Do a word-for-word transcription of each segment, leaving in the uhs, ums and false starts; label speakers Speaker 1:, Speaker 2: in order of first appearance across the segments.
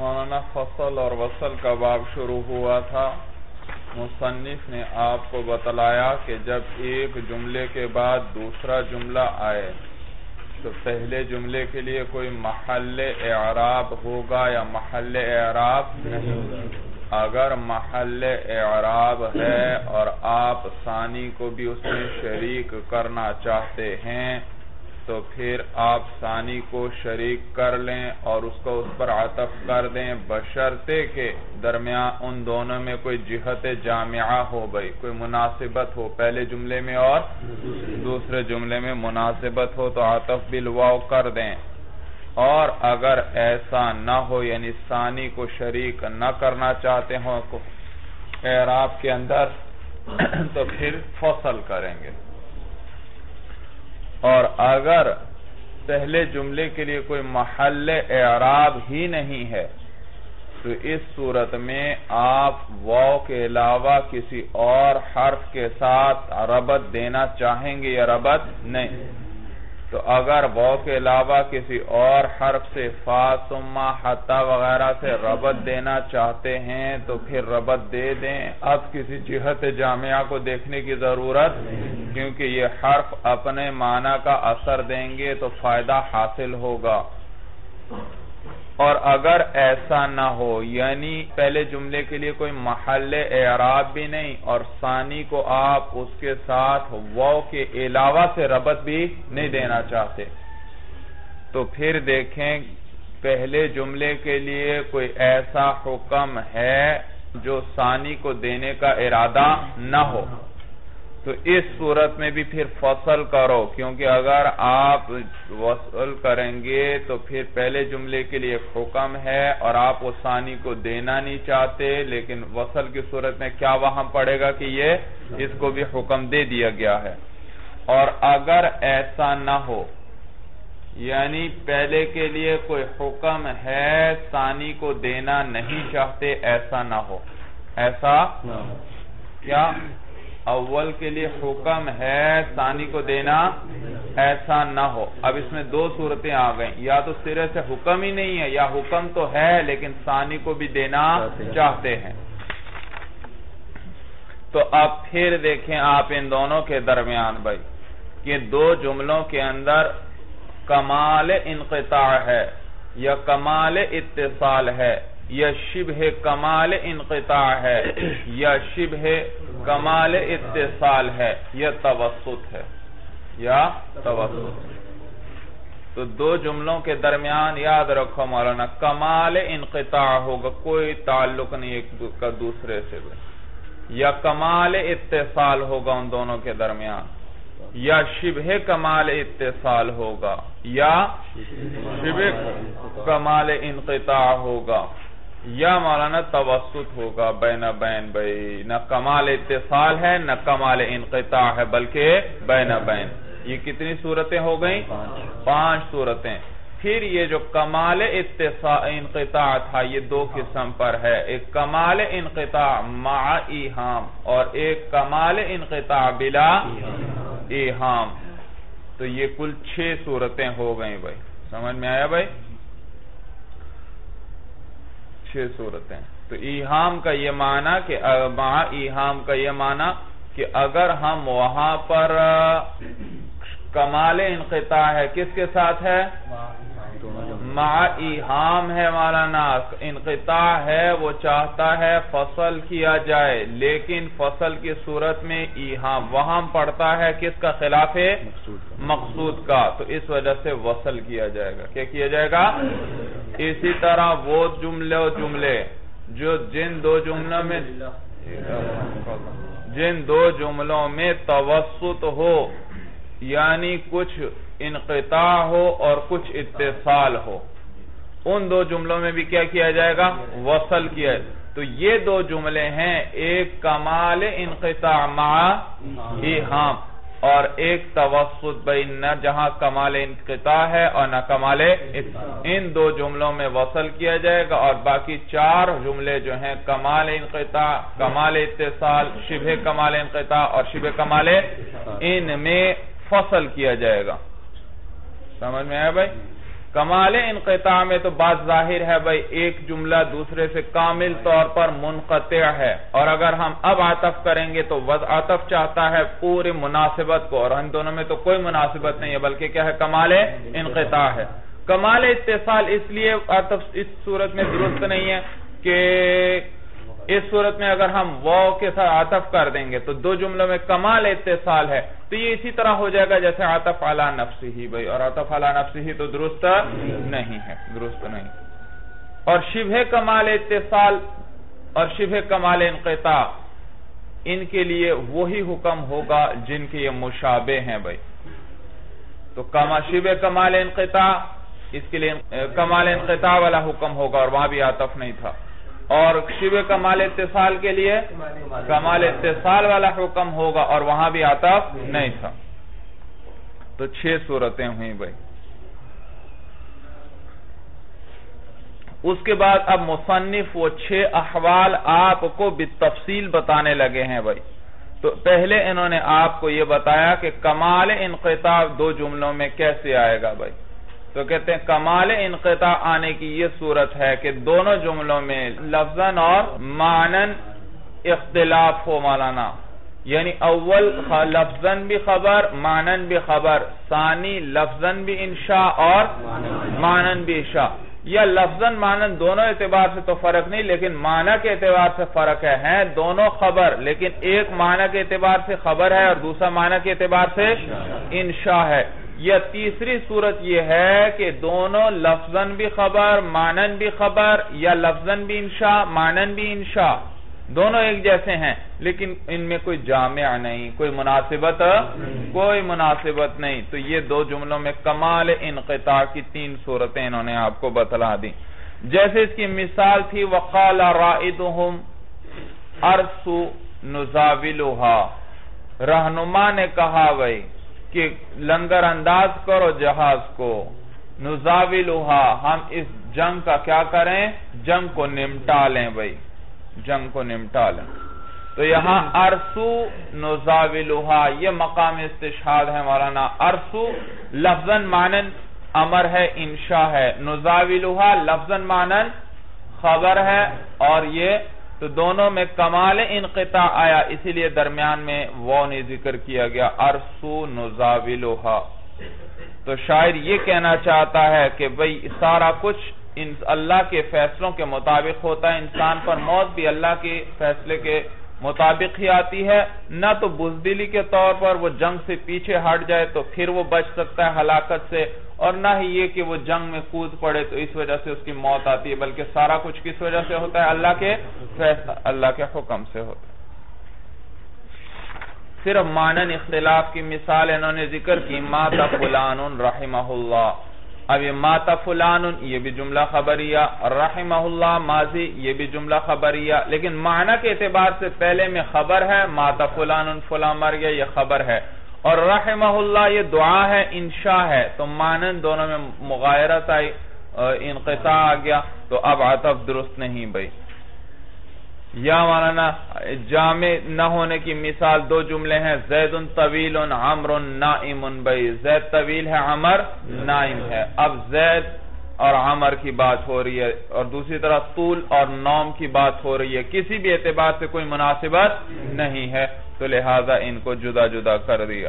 Speaker 1: مولانا فصل اور وصل کا باب شروع ہوا تھا. مصنف نے آپ کو بتلایا کہ جب ایک جملے کے بعد دوسرا جملہ آئے تو پہلے جملے کے لیے کوئی محل اعراب ہوگا یا محل اعراب نہیں ہوگا. اگر محل اعراب ہے اور آپ ثانی کو بھی اس میں شریک کرنا چاہتے ہیں تو پھر آپ ثانی کو شریک کر لیں اور اس کو اس پر عطف کر دیں، بشرطے کہ درمیان ان دونوں میں کوئی جہت جامعہ ہو بھئی، کوئی مناسبت ہو، پہلے جملے میں اور دوسرے جملے میں مناسبت ہو تو عطف بالواو کر دیں. اور اگر ایسا نہ ہو یعنی ثانی کو شریک نہ کرنا چاہتے ہوں اعراب کے اندر تو پھر فصل کریں گے. اور اگر پہلے جملے کے لیے کوئی محل اعراب ہی نہیں ہے تو اس صورت میں آپ واو کے علاوہ کسی اور حرف کے ساتھ ربط دینا چاہیں گے یا ربط نہیں. تو اگر واو کے علاوہ کسی اور حرف سے فا ثم حتی وغیرہ سے ربط دینا چاہتے ہیں تو پھر ربط دے دیں. اب کسی جہت جامعہ کو دیکھنے کی ضرورت کیونکہ یہ حرف اپنے معنی کا اثر دیں گے تو فائدہ حاصل ہوگا. اور اگر ایسا نہ ہو یعنی پہلے جملے کے لیے کوئی محل اعراب بھی نہیں اور ثانی کو آپ اس کے ساتھ واو کے علاوہ سے ربط بھی نہیں دینا چاہتے تو پھر دیکھیں پہلے جملے کے لیے کوئی ایسا حکم ہے جو ثانی کو دینے کا ارادہ نہ ہو تو اس صورت میں بھی پھر فصل کرو، کیونکہ اگر آپ وصل کریں گے تو پھر پہلے جملے کے لیے ایک حکم ہے اور آپ وہ ثانی کو دینا نہیں چاہتے، لیکن وصل کی صورت میں کیا وہاں پڑے گا کہ یہ اس کو بھی حکم دے دیا گیا ہے. اور اگر ایسا نہ ہو یعنی پہلے کے لیے کوئی حکم ہے ثانی کو دینا نہیں چاہتے، ایسا نہ ہو. ایسا کیا اول کے لیے حکم ہے ثانی کو دینا ایسا نہ ہو. اب اس میں دو صورتیں آ گئیں، یا تو سرے سے حکم ہی نہیں ہے یا حکم تو ہے لیکن ثانی کو بھی دینا چاہتے ہیں. تو اب پھر دیکھیں آپ ان دونوں کے درمیان بھائی کہ دو جملوں کے اندر کمال انقطاع ہے یا کمال اتصال ہے یا شبہ کمال انقطاع ہے یا شبہ کمال اتصال ہے یا توسط ہے یا توسط. تو دو جملوں کے درمیان یاد رکھو مولانا کمال انقطاع ہوگا، کوئی تعلق نہیں ایک کا دوسرے سے، یا کمال اتصال ہوگا ان دونوں کے درمیان، یا شبہ کمال اتصال ہوگا یا شبہ کمال انقطاع ہوگا یا مولانا توسط ہوگا بین بین بھئی. نہ کمال اتصال ہے نہ کمال انقطاع ہے بلکہ بین بین. یہ کتنی صورتیں ہو گئیں؟ پانچ صورتیں. پھر یہ جو کمال انقطاع تھا یہ دو قسم پر ہے، ایک کمال انقطاع مع ایہام اور ایک کمال انقطاع بلا ایہام. تو یہ کل چھ صورتیں ہو گئیں بھائی. سمجھ میں آیا بھائی؟ چھ صورتیں. تو ایہام کا یہ معنی کہ مع ایہام کا یہ معنی کہ اگر ہم وہاں پر کمال انقطاع ہے کس کے ساتھ ہے؟ مع ایہام ہے مولانا، انقطاع ہے وہ چاہتا ہے فصل کیا جائے لیکن فصل کی صورت میں ایہام وہاں پڑتا ہے کس کا خلاف ہے؟ مقصود کا، تو اس وجہ سے وصل کیا جائے گا. کیا کیا جائے گا؟ اسی طرح وہ جملے و جملے جو جن دو جملوں میں جن دو جملوں میں توسط ہو یعنی کچھ انقطاع ہو اور کچھ اتصال ہو ان دو جملوں میں بھی کیا کیا جائے گا؟ وصل کیا. تو یہ دو جملے ہیں، ایک کمال انقطاع مع ایہام اور ایک توسط بین نہ جہاں کمال انقطاع ہے اور نہ کمال. ان دو جملوں میں وصل کیا جائے گا اور باقی چار جملے جو ہیں کمال انقطاع، کمال اتصال، شبہ کمال انقطاع اور شبہ کمال ان میں فصل کیا جائے گا. سمجھ میں آیا بھائی؟ کمال انقطاع میں تو بات ظاہر ہے بھائی ایک جملہ دوسرے سے کامل طور پر منقطع ہے، اور اگر ہم اب عطف کریں گے تو عطف چاہتا ہے پورے مناسبت کو، اور ان دونوں میں تو کوئی مناسبت نہیں ہے بلکہ کیا ہے، کمال انقطاع ہے۔ کمال اتصال اس لیے عطف اس صورت میں درست نہیں ہے کہ اس صورت میں اگر ہم واو کے ساتھ عطف کر دیں گے تو دو جملوں میں کمال اتصال ہے، تو یہ اسی طرح ہو جائے گا جیسے عطف علی نفسہ ہی بھائی، اور عطف علی نفسہ ہی تو درست نہیں ہے، درست نہیں۔ اور شبہ کمال اتصال اور شبہ کمال انقطاع ان کے لیے وہی حکم ہوگا جن کے یہ مشابہ ہیں بھائی۔ تو شبہ کمال انقطاع اس کے لیے کمال انقطاع والا حکم ہوگا اور وہاں بھی عطف نہیں تھا، اور شبہ کمال اتصال کے لیے کمال اتصال والا حکم ہوگا اور وہاں بھی عطف نہیں تھا۔ تو چھ صورتیں ہوئیں بھائی۔ اس کے بعد اب مصنف وہ چھ احوال آپ کو بالتفصیل بتانے لگے ہیں بھائی۔ تو پہلے انہوں نے آپ کو یہ بتایا کہ کمال انقطاع دو جملوں میں کیسے آئے گا بھائی۔ تو کہتے ہیں کمال انقطاع آنے کی یہ صورت ہے کہ دونوں جملوں میں لفظاً اور معنن اختلاف ہو مولانا، یعنی اول لفظاً بھی خبر معنن بھی خبر، ثانی لفظاً بھی انشاء اور معنن بھی انشاء، یا لفظاً معنن دونوں اعتبار سے تو فرق نہیں لیکن معنی کے اعتبار سے فرق ہے، ہیں دونوں خبر لیکن ایک معنی کے اعتبار سے خبر ہے اور دوسرا معنی کے اعتبار سے انشاء ہے۔ یا تیسری صورت یہ ہے کہ دونوں لفظاً بھی خبر معنن بھی خبر، یا لفظاً بھی انشاء معنن بھی انشاء، دونوں ایک جیسے ہیں لیکن ان میں کوئی جامع نہیں، کوئی مناسبت کوئی مناسبت نہیں۔ تو یہ دو جملوں میں کمال انقطاع کی تین صورتیں انہوں نے آپ کو بتلا دی۔ جیسے اس کی مثال تھی وقال رائدہم ارسو نزاولھا، رہنما نے کہا بھائی کہ لنگر انداز کرو جہاز کو، نزاولھا ہم اس جنگ کا کیا کریں، جنگ کو نمٹا لیں بھائی، جنگ کو نمٹا لیں۔ تو یہاں ارسو نزاولھا یہ مقام استشہاد ہے مولانا۔ ارسو لفظاً معنن امر ہے انشاء ہے، نزاولھا لفظاً معنن خبر ہے، اور یہ تو دونوں میں کمال انقطاع آیا، اسی لیے درمیان میں وہ نہیں ذکر کیا گیا، ارسو نزاولھا۔ تو شاعر یہ کہنا چاہتا ہے کہ بھئی سارا کچھ اللہ کے فیصلوں کے مطابق ہوتا ہے، انسان پر موت بھی اللہ کے فیصلے کے مطابق ہی آتی ہے، نہ تو بزدلی کے طور پر وہ جنگ سے پیچھے ہٹ جائے تو پھر وہ بچ سکتا ہے ہلاکت سے، اور نہ ہی یہ کہ وہ جنگ میں کود پڑے تو اس وجہ سے اس کی موت آتی ہے، بلکہ سارا کچھ کس وجہ سے ہوتا ہے، اللہ کے فیصلہ اللہ کے حکم سے ہوتا ہے۔ صرف معنن اختلاف کی مثال انہوں نے ذکر کی، مات فلان رحمہ اللہ، اب یہ مات فلان یہ بھی جملہ خبریہ، رحمہ اللہ ماضی یہ بھی جملہ خبریہ، لیکن معنی کے اعتبار سے پہلے میں خبر ہے، مات فلان فلان مر گیا یہ خبر ہے، اور رحمہ اللہ یہ دعا ہے انشاء ہے، تو معنن دونوں میں مغایرت آئی، انقطاع آ گیا، تو اب عطف درست نہیں بھئی۔ یا مولانا جامع نہ ہونے کی مثال دو جملے ہیں، زید طویل عمر نائم بھئی، زید طویل ہے عمر نائم ہے، اب زید اور عمر کی بات ہو رہی ہے اور دوسری طرف طول اور نوم کی بات ہو رہی ہے، کسی بھی اعتبار سے کوئی مناسبت نہیں ہے، تو لہذا ان کو جدا جدا کر دیا۔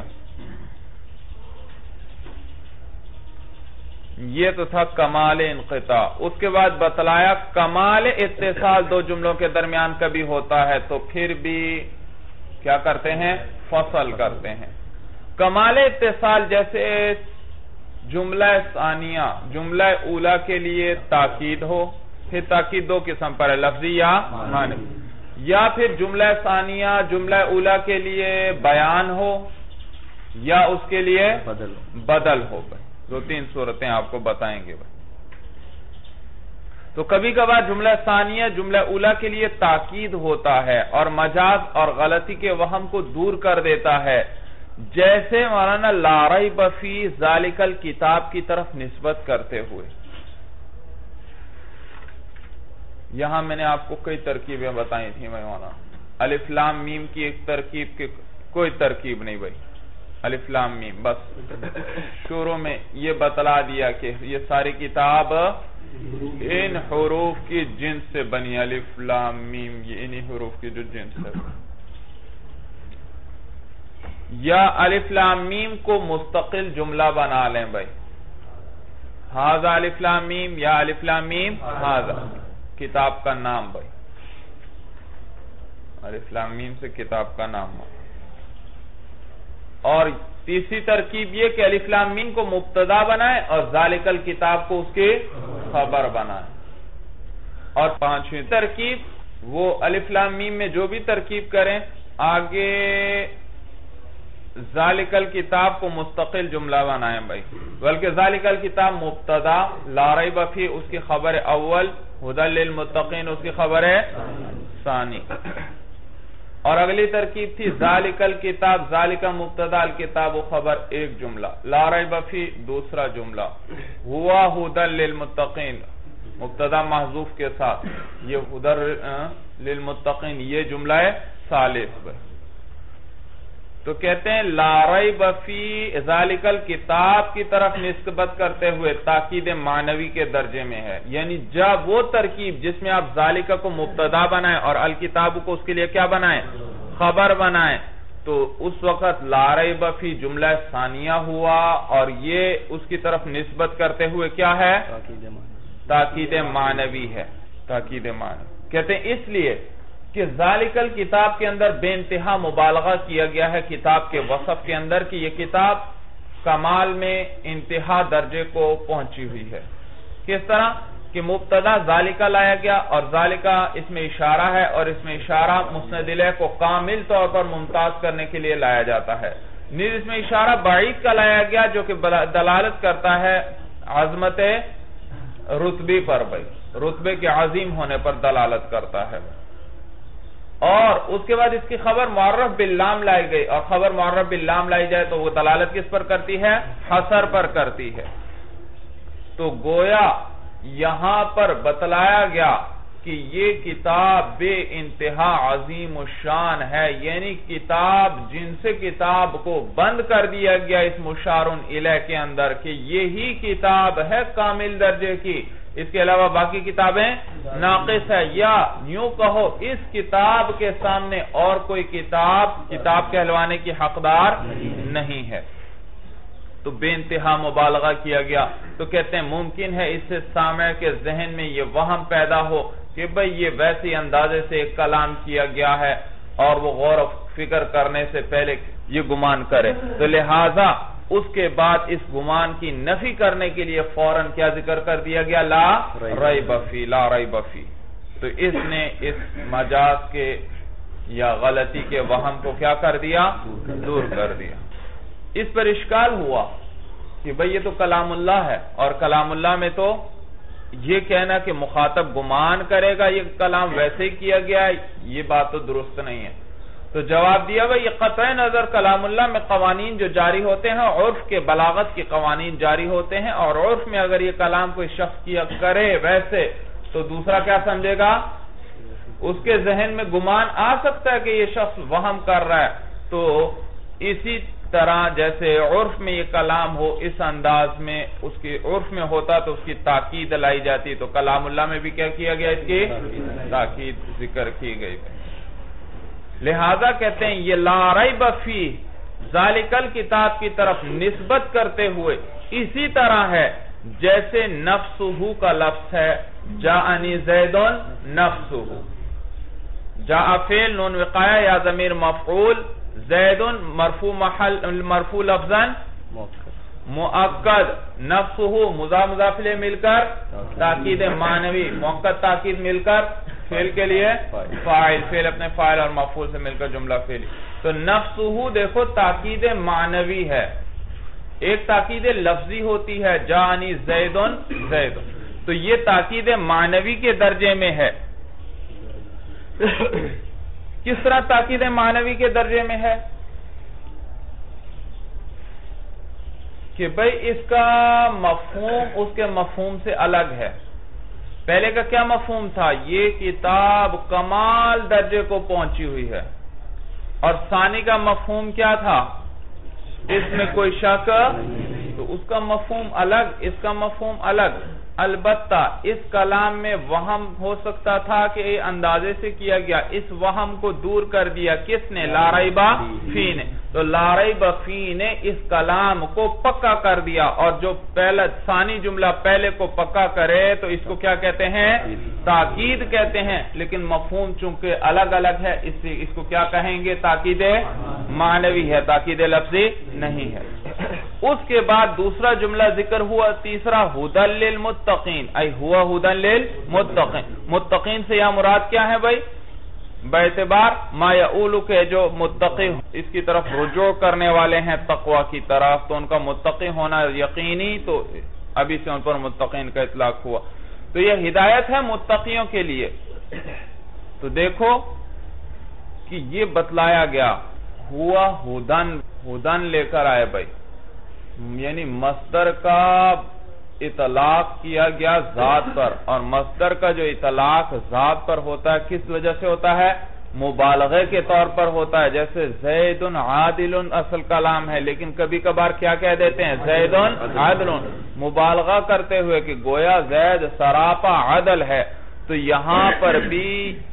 Speaker 1: یہ تو تھا کمال انقطاع۔ اس کے بعد بتلایا کمال اتصال دو جملوں کے درمیان کبھی ہوتا ہے تو پھر بھی کیا کرتے ہیں، فصل کرتے ہیں۔ کمال اتصال جیسے جملہ ثانیہ جملہ اولا کے لیے تاکید ہو، پھر تاکید دو قسم پر ہے، لفظی یا معنی، یا پھر جملہ ثانیہ جملہ اولا کے لیے بیان ہو یا اس کے لیے بدل ہو بھائی، دو تین صورتیں آپ کو بتائیں گے بھائی۔ تو کبھی کبھار جملہ ثانیہ جملہ اولا کے لیے تاکید ہوتا ہے اور مجاز اور غلطی کے وہم کو دور کر دیتا ہے، جیسے مولانا لا ریب فی ذالک الکتاب کی طرف نسبت کرتے ہوئے۔ یہاں میں نے آپ کو کئی ترکیبیں بتائی تھی مولانا، الف لام میم کی ایک ترکیب کی کوئی ترکیب نہیں بھائی، الف لام میم بس شروع میں یہ بتلا دیا کہ یہ ساری کتاب ان حروف کی جنس سے بنی، الف لام میم، یہ انہی حروف کی جو جنس ہے. یا الف لام میم کو مستقل جملہ بنا لیں بھائی، ہاذا الف لام میم یا الف لام میم ہاذا کتاب کا نام بھائی، الف لام میم سے کتاب کا نام. اور تیسری ترکیب یہ کہ الف لام میم کو مبتدا بنائے اور ذالک الکتاب کو اس کی خبر بنائے. اور پانچویں ترکیب وہ الف لام میم میں جو بھی ترکیب کریں آگے ذالک الکتاب کو مستقل جملہ بنائیں بھائی، بلکہ ذالک الکتاب مبتدا، لا ریب فیہ اس کی خبر اول، ھدی للمتقین اس کی خبر ثانی. اور اگلی ترکیب تھی ذالک الکتاب، ذالک مبتدا الکتاب و خبر ایک جملہ، لا ریب فیہ دوسرا جملہ، ہوا ھدی للمتقین مبتدا محذوف کے ساتھ، یہ ھدی للمتقین یہ جملہ ہے ثالث. تو کہتے ہیں لا ریب فیہ ذالک الکتاب کی طرف نسبت کرتے ہوئے تاکید معنوی کے درجے میں ہے، یعنی جب وہ ترکیب جس میں آپ ذالک کو مبتدا بنائیں اور الکتاب کو اس کے لیے کیا بنائیں، خبر بنائیں، تو اس وقت لا ریب فیہ جملہ ثانیہ ہوا اور یہ اس کی طرف نسبت کرتے ہوئے کیا ہے، تاکید معنوی ہے. تاکید معنوی کہتے ہیں اس لیے کہ ذالک الکتاب کے اندر بے انتہا مبالغہ کیا گیا ہے کتاب کے وصف کے اندر کہ یہ کتاب کمال میں انتہا درجے کو پہنچی ہوئی ہے. کس طرح کہ مبتدا ذالکہ لایا گیا اور ذالکہ اس میں اشارہ ہے، اور اس میں اشارہ مسند الیہ کو کامل طور پر ممتاز کرنے کے لیے لایا جاتا ہے. نیز اس میں اشارہ بعید کا لایا گیا جو کہ دلالت کرتا ہے عظمت رتبی پر بھائی، رتبے کے عظیم ہونے پر دلالت کرتا ہے. اور اس کے بعد اس کی خبر معرف باللام لائی گئی، اور خبر معرف باللام لائی جائے تو وہ دلالت کس پر کرتی ہے، حصر پر کرتی ہے. تو گویا یہاں پر بتلایا گیا کہ یہ کتاب بے انتہا عظیم الشان ہے، یعنی کتاب جن سے کتاب کو بند کر دیا گیا اس مشار الیہ کے اندر کہ یہی کتاب ہے کامل درجے کی، اس کے علاوہ باقی کتابیں ناقص ہے، یا یوں کہو اس کتاب کے سامنے اور کوئی کتاب کتاب کہلوانے کی حقدار نہیں ہے. تو بے انتہا مبالغہ کیا گیا. تو کہتے ہیں ممکن ہے اس سے سامع کے ذہن میں یہ وہم پیدا ہو کہ بھئی یہ ویسے اندازے سے ایک کلام کیا گیا ہے اور وہ غور و فکر کرنے سے پہلے یہ گمان کرے، تو لہٰذا اس کے بعد اس گمان کی نفی کرنے کے لیے فوراً کیا ذکر کر دیا گیا، لا ریب فیہ، لا ریب فیہ. تو اس نے اس مجاز کے یا غلطی کے وہم کو کیا کر دیا، دور کر دیا. اس پر اشکال ہوا کہ بھئی یہ تو کلام اللہ ہے، اور کلام اللہ میں تو یہ کہنا کہ مخاطب گمان کرے گا یہ کلام ویسے ہی کیا گیا ہے، یہ بات تو درست نہیں ہے. تو جواب دیا بھئی یہ قطع نظر کلام اللہ میں قوانین جو جاری ہوتے ہیں عرف کے بلاغت کے قوانین جاری ہوتے ہیں، اور عرف میں اگر یہ کلام کوئی شخص کیا کرے ویسے تو دوسرا کیا سمجھے گا، اس کے ذہن میں گمان آ سکتا ہے کہ یہ شخص وہم کر رہا ہے. تو اسی طرح جیسے عرف میں یہ کلام ہو اس انداز میں اس کی عرف میں ہوتا تو اس کی تاکید لائی جاتی، تو کلام اللہ میں بھی کیا کیا گیا، اس کی تاکید ذکر کی گئی. لہذا کہتے ہیں یہ لا ریب فیہ ذالک الکتاب کی طرف نسبت کرتے ہوئے اسی طرح ہے جیسے نفسہ کا لفظ ہے، جاءنی زید نفسہ، جاء فعل نون وقایہ یا ضمیر مفعول، زید مرفوع محل مرفوع لفظاً مؤکد، نفسہ مضاف مضاف الیہ مل کر تاکید معنوی، مؤکد تاکید مل کر فعل کے لیے فاعل، فعل اپنے فاعل اور مفعول سے مل کر جملہ فعلی. تو نفسہ دیکھو تاکید معنوی ہے، ایک تاکید لفظی ہوتی ہے جاءنی زید زید، تو یہ تاکید معنوی کے درجے میں ہے. کس طرح تاکید معنوی کے درجے میں ہے کہ بھئی اس کا مفہوم اس کے مفہوم سے الگ ہے. پہلے کا کیا مفہوم تھا، یہ کتاب کمال درجے کو پہنچی ہوئی ہے، اور ثانی کا مفہوم کیا تھا، اس میں کوئی شک. تو تو اس کا مفہوم الگ، اس کا مفہوم الگ. البتہ اس کلام میں وہم ہو سکتا تھا کہ یہ اندازے سے کیا گیا، اس وہم کو دور کر دیا کس نے؟ لا ریب فی نے. تو لا ریب فی نے اس کلام کو پکا کر دیا، اور جو پہلا ثانی جملہ پہلے کو پکا کرے تو اس کو کیا کہتے ہیں؟ تاکید کہتے ہیں. لیکن مفہوم چونکہ الگ الگ ہے، اس سے اس کو کیا کہیں گے؟ تاکید معنوی ہے، تاکید لفظی نہیں ہے. اس کے بعد دوسرا جملہ ذکر ہوا، تیسرا ھدی للمتقین، ای ہوا ھدی للمتقین. متقین سے یا مراد کیا ہے بھائی؟ باعتبار ما یعولو کے جو متقی اس کی طرف رجوع کرنے والے ہیں تقوی کی طرف، تو ان کا متقی ہونا یقینی، تو ابھی سے ان پر متقین کا اطلاق ہوا. تو یہ ہدایت ہے متقیوں کے لیے. تو دیکھو کہ یہ بتلایا گیا ہوا ہدن، ہدن لے کر آئے بھائی، یعنی مصدر کا اطلاق کیا گیا ذات پر، اور مصدر کا جو اطلاق ذات پر ہوتا ہے کس وجہ سے ہوتا ہے؟ مبالغے کے طور پر ہوتا ہے. جیسے زید عادل اصل کلام ہے، لیکن کبھی کبھار کیا کہہ دیتے ہیں؟ زید عادل، مبالغہ کرتے ہوئے کہ گویا زید سراپا عدل ہے. تو یہاں پر بھی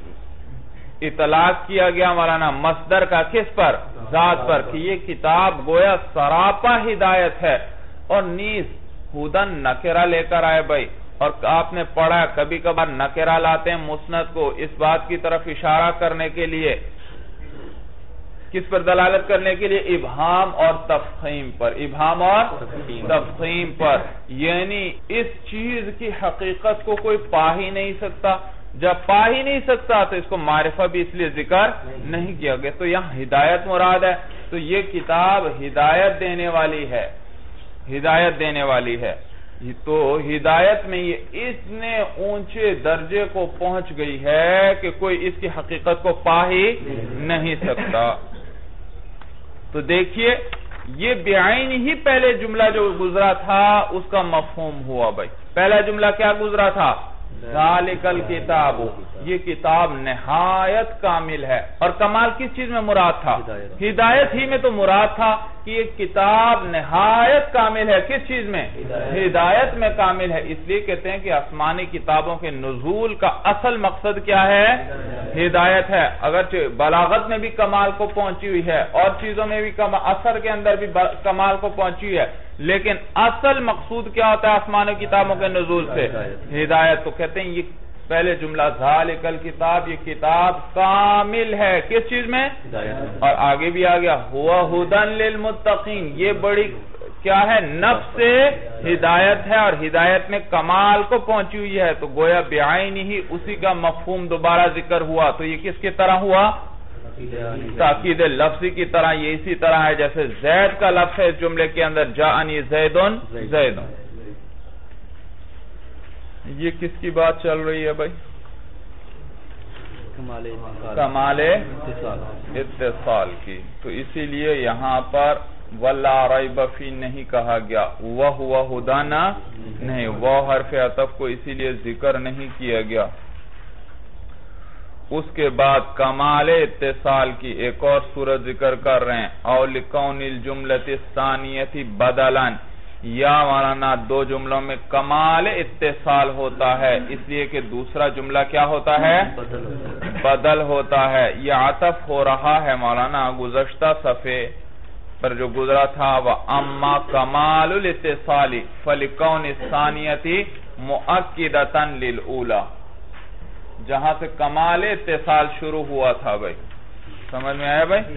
Speaker 1: اطلاق کیا گیا مولانا مصدر کا کس پر؟ ذات پر، کہ یہ کتاب گویا سراپا ہدایت ہے. اور نیز ہدن نکرہ لے کر آئے بھائی، اور آپ نے پڑھا کبھی کبھار نکرہ لاتے ہیں مسند کو اس بات کی طرف اشارہ کرنے کے لیے، کس پر دلالت کرنے کے لیے؟ ابہام اور تفخیم پر، ابہام اور تفخیم پر. یعنی اس چیز کی حقیقت کو کوئی پا ہی نہیں سکتا، جب پا ہی نہیں سکتا تو اس کو معرفہ بھی اس لیے ذکر نہیں کیا گیا. تو یہاں ہدایت مراد ہے. تو یہ کتاب ہدایت دینے والی ہے، ہدایت دینے والی ہے. تو ہدایت میں یہ اتنے اونچے درجے کو پہنچ گئی ہے کہ کوئی اس کی حقیقت کو پا ہی نہیں سکتا. تو دیکھیے یہ بعین ہی پہلے جملہ جو گزرا تھا اس کا مفہوم ہوا بھائی. پہلا جملہ کیا گزرا تھا؟ ذالک الکتاب، یہ کتاب نہایت کامل ہے. اور کمال کس چیز میں مراد تھا؟ ہدایت ہی میں تو مراد تھا کہ یہ کتاب نہایت کامل ہے. کس چیز میں؟ ہدایت میں کامل ہے. اس لیے کہتے ہیں کہ آسمانی کتابوں کے نزول کا اصل مقصد کیا ہے؟ ہدایت ہے. اگرچہ بلاغت میں بھی کمال کو پہنچی ہوئی ہے، اور چیزوں میں بھی اثر کے اندر بھی کمال کو پہنچی ہوئی ہے، لیکن اصل مقصود کیا ہوتا ہے آسمانی کتابوں کے نزول سے؟ ہدایت. تو کہتے ہیں یہ پہلے جملہ ذالک الکتاب، یہ کتاب کامل ہے کس چیز میں؟ اور آگے بھی آ گیا ہوا ھدی للمتقین، یہ بڑی کیا ہے؟ نفس سے ہدایت ہے، اور ہدایت میں کمال کو پہنچی ہوئی ہے. تو گویا بعین ہی اسی کا مفہوم دوبارہ ذکر ہوا. تو یہ کس کی طرح ہوا؟ تاکید لفظی کی طرح. یہ اسی طرح ہے جیسے زید کا لفظ ہے اس جملے کے اندر، جاءنی زیدن زیدن. یہ کس کی بات چل رہی ہے بھائی؟ کمال اتصال کی. تو اسی لیے یہاں پر وَلَا رَيْبَ فِي نہیں کہا گیا، وَهُوَ هُدًى نہیں، وہ حرف عطف کو اسی لیے ذکر نہیں کیا گیا. اس کے بعد کمال اتصال کی ایک اور صورت ذکر کر رہے ہیں. او لِكَوْنِ الْجُمْلَةِ الثَّانِيَةِ بَدَلًا، یا مولانا دو جملوں میں کمال اتصال ہوتا ہے اس لیے کہ دوسرا جملہ کیا ہوتا ہے؟ بدل ہوتا ہے. یہ عطف ہو رہا ہے مولانا گزشتہ صفحے پر جو گزرا تھا، وَأَمَّا كَمَالُ الْاِتِّصَالِ فَلِكَوْنِ الثَّانِيَةِ مُؤَكِّدَةً لِلْأُولَى، جہاں سے کمال اتصال شروع ہوا تھا بھائی. سمجھ میں آیا بھائی؟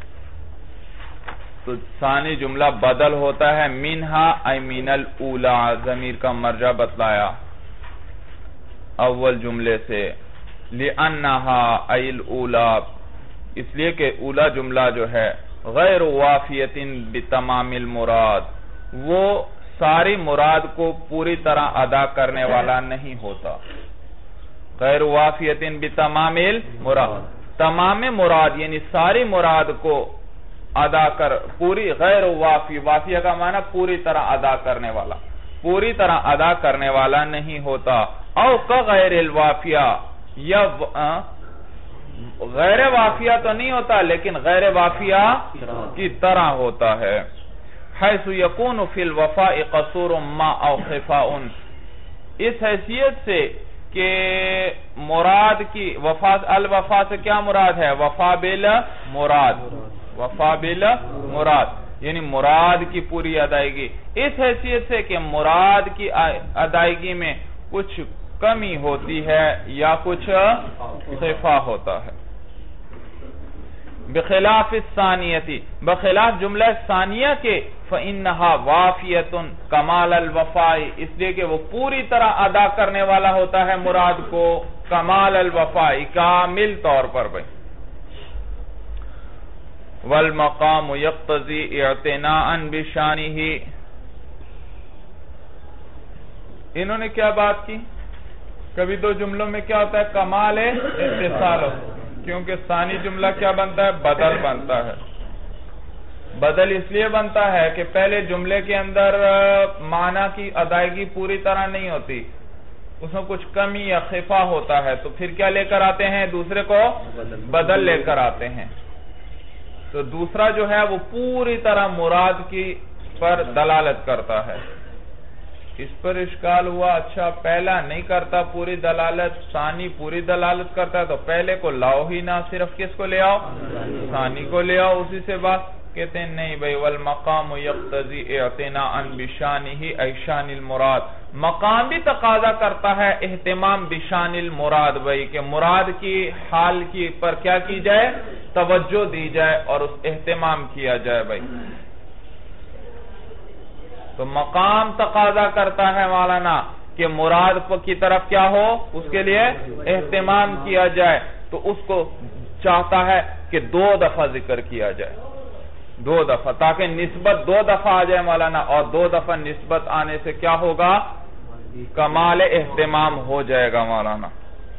Speaker 1: تو ثانی جملہ بدل ہوتا ہے منہا ای من الاولا، ضمیر کا مرجع بتلایا اول جملے سے. لِأَنَّهَا ای الاولا، اس لیے کہ اولا جملہ جو ہے غیر وافیت بتمام المراد، وہ ساری مراد کو پوری طرح ادا کرنے والا نہیں ہوتا. غیر وافیت بتمام المراد، تمام مراد یعنی ساری مراد کو ادا کر، پوری غیر وافی، وافیہ کا معنی پوری طرح ادا کرنے والا، پوری طرح ادا کرنے والا نہیں ہوتا. او کا غیر الوافیہ، یا غیر وافیہ تو نہیں ہوتا لیکن غیر وافیہ کی طرح ہوتا ہے. حیث یکون فی الوفاء قصور ما او خفاء، اس حیثیت سے کہ مراد کی وفا، الوفا سے کیا مراد ہے؟ وفا بلا مراد، وفا بلا مراد یعنی مراد کی پوری ادائیگی، اس حیثیت سے کہ مراد کی ادائیگی میں کچھ کمی ہوتی ہے یا کچھ خفا ہوتا ہے۔ بخلاف الثانیتی، بخلاف جملہ ثانیہ کے، فَإِنَّهَا وَافِيَةٌ کمال الوفاء، اس لیے کہ وہ پوری طرح ادا کرنے والا ہوتا ہے مراد کو، کمال الوفاء کامل طور پر بھئی۔ والمقام یقتضی اعتناء بشانہ، انہوں نے کیا بات کی؟ کبھی دو جملوں میں کیا ہوتا ہے؟ کمال اتصال، کیونکہ ثانی جملہ کیا بنتا ہے؟ بدل بنتا ہے۔ بدل اس لیے بنتا ہے کہ پہلے جملے کے اندر معنی کی ادائیگی پوری طرح نہیں ہوتی، اس میں کچھ کمی یا خفا ہوتا ہے، تو پھر کیا لے کر آتے ہیں؟ دوسرے کو بدل لے کر آتے ہیں، تو دوسرا جو ہے وہ پوری طرح مراد کی پر دلالت کرتا ہے۔ اس پر اشکال ہوا، اچھا پہلا نہیں کرتا پوری دلالت، ثانی پوری دلالت کرتا ہے، تو پہلے کو لاؤ ہی نہ، صرف کس کو لے آؤ؟ ثانی کو لے آؤ، اسی سے بات کہتے ہیں نہیں بھئی، والمقام یقتضی اعتناء بشانہ ای شان المراد، مقام بھی تقاضا کرتا ہے اہتمام بشان المراد بھئی، کہ مراد کی حال کی پر کیا کی جائے؟ توجہ دی جائے اور اس اہتمام کیا جائے بھئی۔ تو مقام تقاضا کرتا ہے مولانا کہ مراد کی طرف کیا ہو، اس کے لیے اہتمام کیا جائے، تو اس کو چاہتا ہے کہ دو دفعہ ذکر کیا جائے، دو دفعہ، تاکہ نسبت دو دفعہ آ جائے مولانا، اور دو دفعہ نسبت آنے سے کیا ہوگا؟ کمال اہتمام ہو جائے گا مولانا۔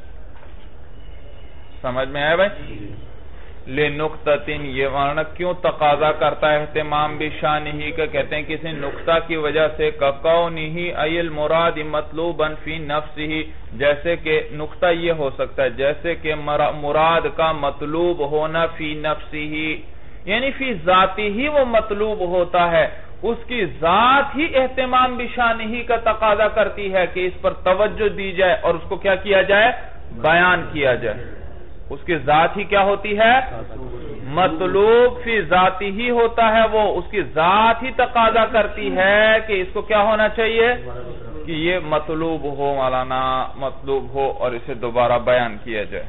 Speaker 1: سمجھ میں آئے بھائی؟ لِنُقْتَتِن، یہ معنی کیوں تقاضا کرتا ہے اہتمام بشانہی کا؟ کہتے ہیں کسی نقطہ کی وجہ سے، کَقَوْنِهِ أَيِ الْمُرَادِ مَطْلُوبًا فِي نَفْسِهِ، جیسے کہ نقطہ یہ ہو سکتا ہے جیسے کہ مراد کا مطلوب ہونا فی نفسہ، یعنی فی ذاتی ہی وہ مطلوب ہوتا ہے، اس کی ذات ہی اہتمام بشانہی کا تقاضا کرتی ہے کہ اس پر توجہ دی جائے اور اس کو کیا کیا جائے؟ بیان کیا جائے۔ اس کی ذات ہی کیا ہوتی ہے؟ مطلوب فی ذاتی ہی ہوتا ہے، وہ اس کی ذات ہی تقاضا کرتی ہے کہ اس کو کیا ہونا چاہیے؟ کہ یہ مطلوب ہو مولانا، مطلوب ہو اور اسے دوبارہ بیان کیا جائے۔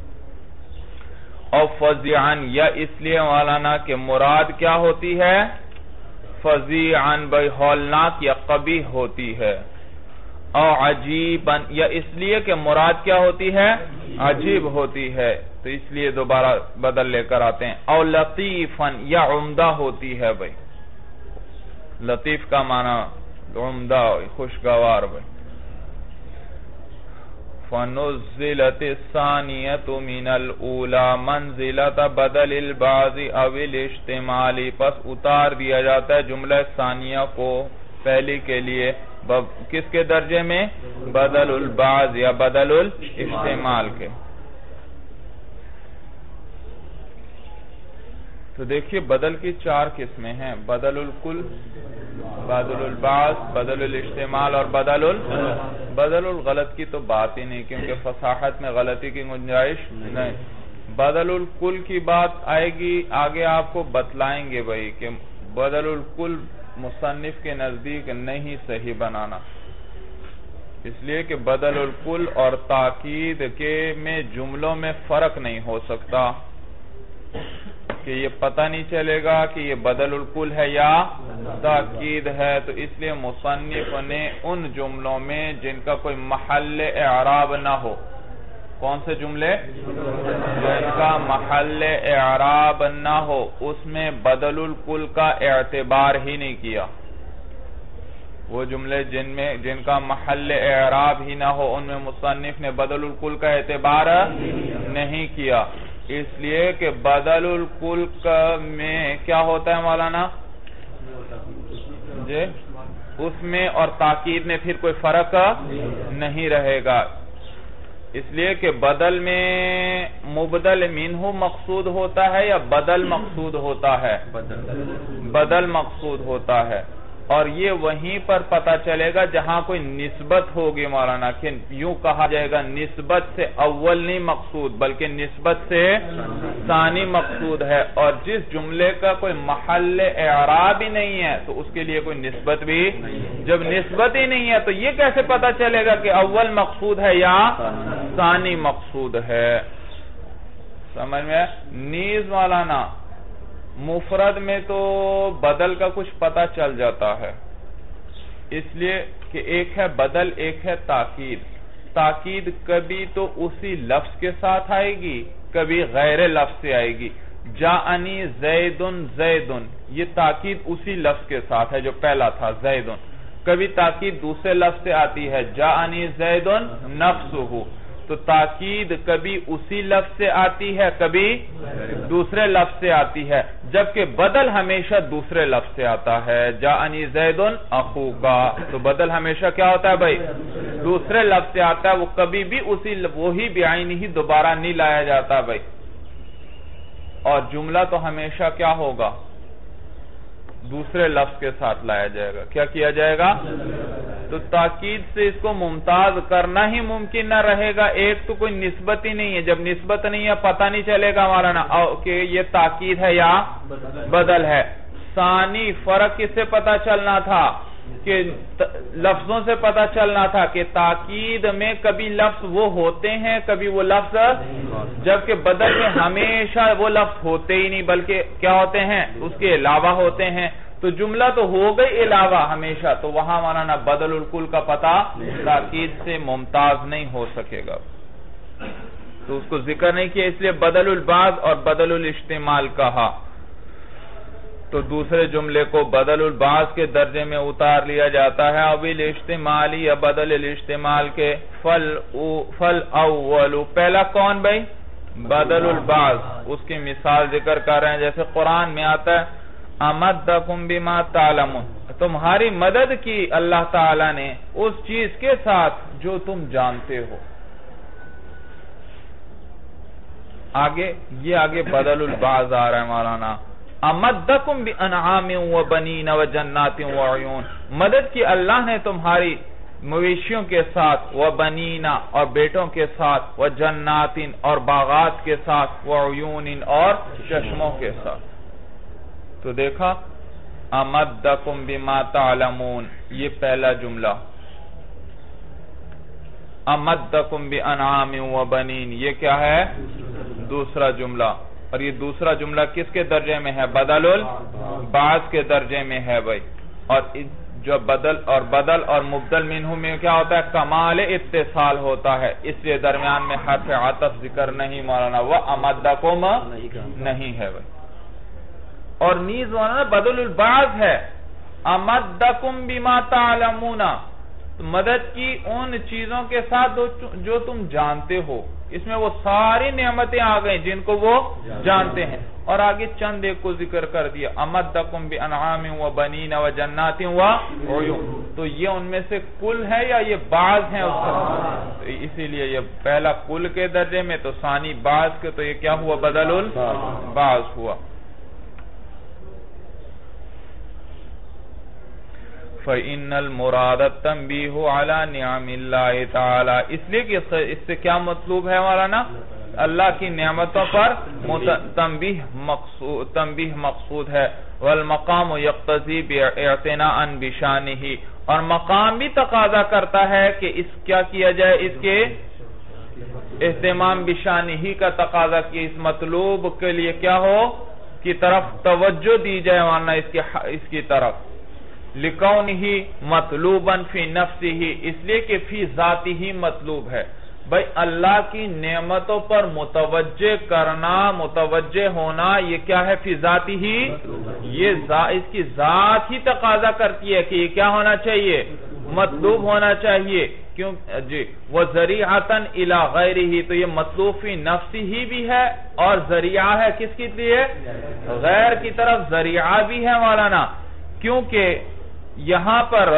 Speaker 1: اور فضیعن، یا اس لیے مولانا کہ مراد کیا ہوتی ہے؟ فضیعن بھئی ہولناک یا قبیح ہوتی ہے، او عجیباً، یا اس لیے کہ مراد کیا ہوتی ہے؟ عجیب ہوتی ہے، تو اس لیے دوبارہ بدل لے کر آتے ہیں۔ او لطیفاً، یا عمدہ ہوتی ہے بھئی، لطیف کا معنی عمدہ، خوشگوار بھئی۔ فَنُزِّلَتِ الثَّانِيَةُ مِنَ الْأُولَى مَنزِلَةَ بَدَلِ الْبَعْضِ أَوِ الْاجْتِمَالِ، پس اتار دیا جاتا ہے جملہ ثانیہ کو پہلی کے لیے کس کے درجے میں؟ بدل البعض یا بدل الاجتمال کے۔ تو دیکھیے بدل کی چار قسمیں ہیں، بدل الکل، بدل البعض، بدل الاجتمال اور بدل ال بدل الغلط کی تو بات ہی نہیں، کیونکہ فصاحت میں غلطی کی گنجائش نہیں۔ بدل الکل کی بات آئے گی آگے، آپ کو بتلائیں گے بھئی کہ بدل الکل مصنف کے نزدیک نہیں صحیح بنانا، اس لیے کہ بدل الکل اور تاکید کے میں جملوں میں فرق نہیں ہو سکتا، کہ یہ پتہ نہیں چلے گا کہ یہ بدل الکل ہے یا تاکید ہے، تو اس لیے مصنف نے ان جملوں میں جن کا کوئی محل اعراب نہ ہو، کون سے جملے؟ جن کا محل اعراب نہ ہو، اس میں بدل الکل کا اعتبار ہی نہیں کیا۔ وہ جملے جن میں جن کا محل اعراب ہی نہ ہو، ان میں مصنف نے بدل الکل کا اعتبار نہیں کیا، اس لیے کہ بدل الکل میں کیا ہوتا ہے مولانا جی؟ اس میں اور تاکید میں پھر کوئی فرق نہیں رہے گا۔ اس لیے کہ بدل میں مبدل منہ مقصود ہوتا ہے یا بدل مقصود ہوتا ہے؟ بدل مقصود ہوتا ہے، اور یہ وہیں پر پتہ چلے گا جہاں کوئی نسبت ہوگی مولانا، کہ یوں کہا جائے گا نسبت سے اول نہیں مقصود بلکہ نسبت سے ثانی مقصود ہے، اور جس جملے کا کوئی محل اعراب ہی نہیں ہے تو اس کے لیے کوئی نسبت بھی، جب نسبت ہی نہیں ہے تو یہ کیسے پتہ چلے گا کہ اول مقصود ہے یا ثانی مقصود ہے؟ سمجھ میں؟ نیز مولانا مفرد میں تو بدل کا کچھ پتہ چل جاتا ہے، اس لیے کہ ایک ہے بدل، ایک ہے تاکید۔ تاکید کبھی تو اسی لفظ کے ساتھ آئے گی، کبھی غیر لفظ سے آئے گی۔ جاءنی زیدن زیدن، یہ تاکید اسی لفظ کے ساتھ ہے جو پہلا تھا زیدن۔ کبھی تاکید دوسرے لفظ سے آتی ہے، جاءنی زیدن نفسہ، تو تاکید کبھی اسی لفظ سے آتی ہے، کبھی دوسرے لفظ سے آتی ہے، جبکہ بدل ہمیشہ دوسرے لفظ سے آتا ہے۔ جاءنی زیدن اخوکا، تو بدل ہمیشہ کیا ہوتا ہے بھائی؟ دوسرے لفظ سے آتا ہے، وہ کبھی بھی اسی وہی بعینہ ہی دوبارہ نہیں لایا جاتا بھائی۔ اور جملہ تو ہمیشہ کیا ہوگا؟ دوسرے لفظ کے ساتھ لایا جائے گا۔ کیا کیا جائے گا؟ تو تاکید سے اس کو ممتاز کرنا ہی ممکن نہ رہے گا، ایک تو کوئی نسبت ہی نہیں ہے، جب نسبت نہیں ہے پتہ نہیں چلے گا ہمارا نا کہ یہ تاکید ہے یا بدل ہے۔ ثانی فرق کس سے پتہ چلنا تھا؟ کہ لفظوں سے پتہ چلنا تھا کہ تاکید میں کبھی لفظ وہ ہوتے ہیں، کبھی وہ لفظ، جبکہ بدل میں ہمیشہ وہ لفظ ہوتے ہی نہیں بلکہ کیا ہوتے ہیں؟ اس کے علاوہ ہوتے ہیں۔ تو جملہ تو ہو گئی علاوہ ہمیشہ، تو وہاں مولانا بدل الکل کا پتہ تاکید سے ممتاز نہیں ہو سکے گا، تو اس کو ذکر نہیں کیا، اس لیے بدل البعض اور بدل الاشتمال کہا۔ تو دوسرے جملے کو بدل البعض کے درجے میں اتار لیا جاتا ہے، اب الاشتمالی یا بدل الاشتمال کے فل فل اول، پہلا کون بھائی؟ بدل البعض، اس کی مثال ذکر کر رہے ہیں، جیسے قرآن میں آتا ہے امدکم بما تعلمون، تمہاری مدد کی اللہ تعالیٰ نے اس چیز کے ساتھ جو تم جانتے ہو۔ آگے یہ آگے بدل البعض آ رہا ہے مولانا، امدکم بانعام وبنین وجنات وعیون، مدد کی اللہ نے تمہاری مویشیوں کے ساتھ، وبنین اور بیٹوں کے ساتھ، وجنات اور باغات کے ساتھ، وعیون اور چشموں کے ساتھ۔ تو دیکھا امدکم بما تعلمون، یہ پہلا جملہ، امدکم بانعام وبنین یہ کیا ہے؟ دوسرا جملہ، اور یہ دوسرا جملہ کس کے درجے میں ہے؟ بدل البعض کے درجے میں ہے بھائی۔ اور جو بدل اور بدل اور مبدل منہ میں کیا ہوتا ہے؟ کمال اتصال ہوتا ہے، اس لیے درمیان میں حرف عطف ذکر نہیں مولانا، وہ امدکم نہیں ہے بھائی۔ اور نیز مولانا بدل البعض ہے، امدکم بما تعلمون، مدد کی ان چیزوں کے ساتھ جو تم جانتے ہو، اس میں وہ ساری نعمتیں آ گئیں جن کو وہ جانتے ہیں، اور آگے چند ایک کو ذکر کر دیا، امدکم بانعام وبنین وجنات وعیون، تو یہ ان میں سے کل ہے یا یہ بعض ہیں اس کا؟ اسی لیے یہ پہلا کل کے درجے میں، تو ثانی بعض کے، تو یہ کیا ہوا؟ بدل البعض ہوا۔ فَإِنَّ الْمُرَادَ التَّنْبِيهُ عَلَى نِعَمِ اللَّهِ تَعَالَى، اس لیے کہ اس سے کیا مطلوب ہے مولانا؟ اللہ کی نعمتوں پر تنبیہ مقصود ہے، والمقام یقتضی باعتناء بشانہ، اور مقام بھی تقاضا کرتا ہے کہ اس کیا کیا جائے، اس کے اہتمام بشانہ کا تقاضا کہ اس مطلوب کے لیے کیا ہو، کی طرف توجہ دی جائے ورنہ اس کی طرف، لِكَوْنِهِ مَطْلُوبًا فِي نَفْسِهِ، اس لیے کہ فی ذاتی ہی مطلوب ہے۔ بھئی اللہ کی نعمتوں پر متوجہ کرنا، متوجہ ہونا، یہ کیا ہے؟ فی ذاتی ہی، یہ اس کی ذات ہی تقاضا کرتی ہے کہ یہ کیا ہونا چاہیے؟ مطلوب ہونا چاہیے، کیوں جی وَذَرِيعَةً إِلَى غَيْرِهِ، تو یہ مطلوب فی نفسی ہی بھی ہے اور ذریعہ ہے کس کی لیے؟ غیر کی طرف ذریعہ بھی ہے مولانا، کیونکہ یہاں پر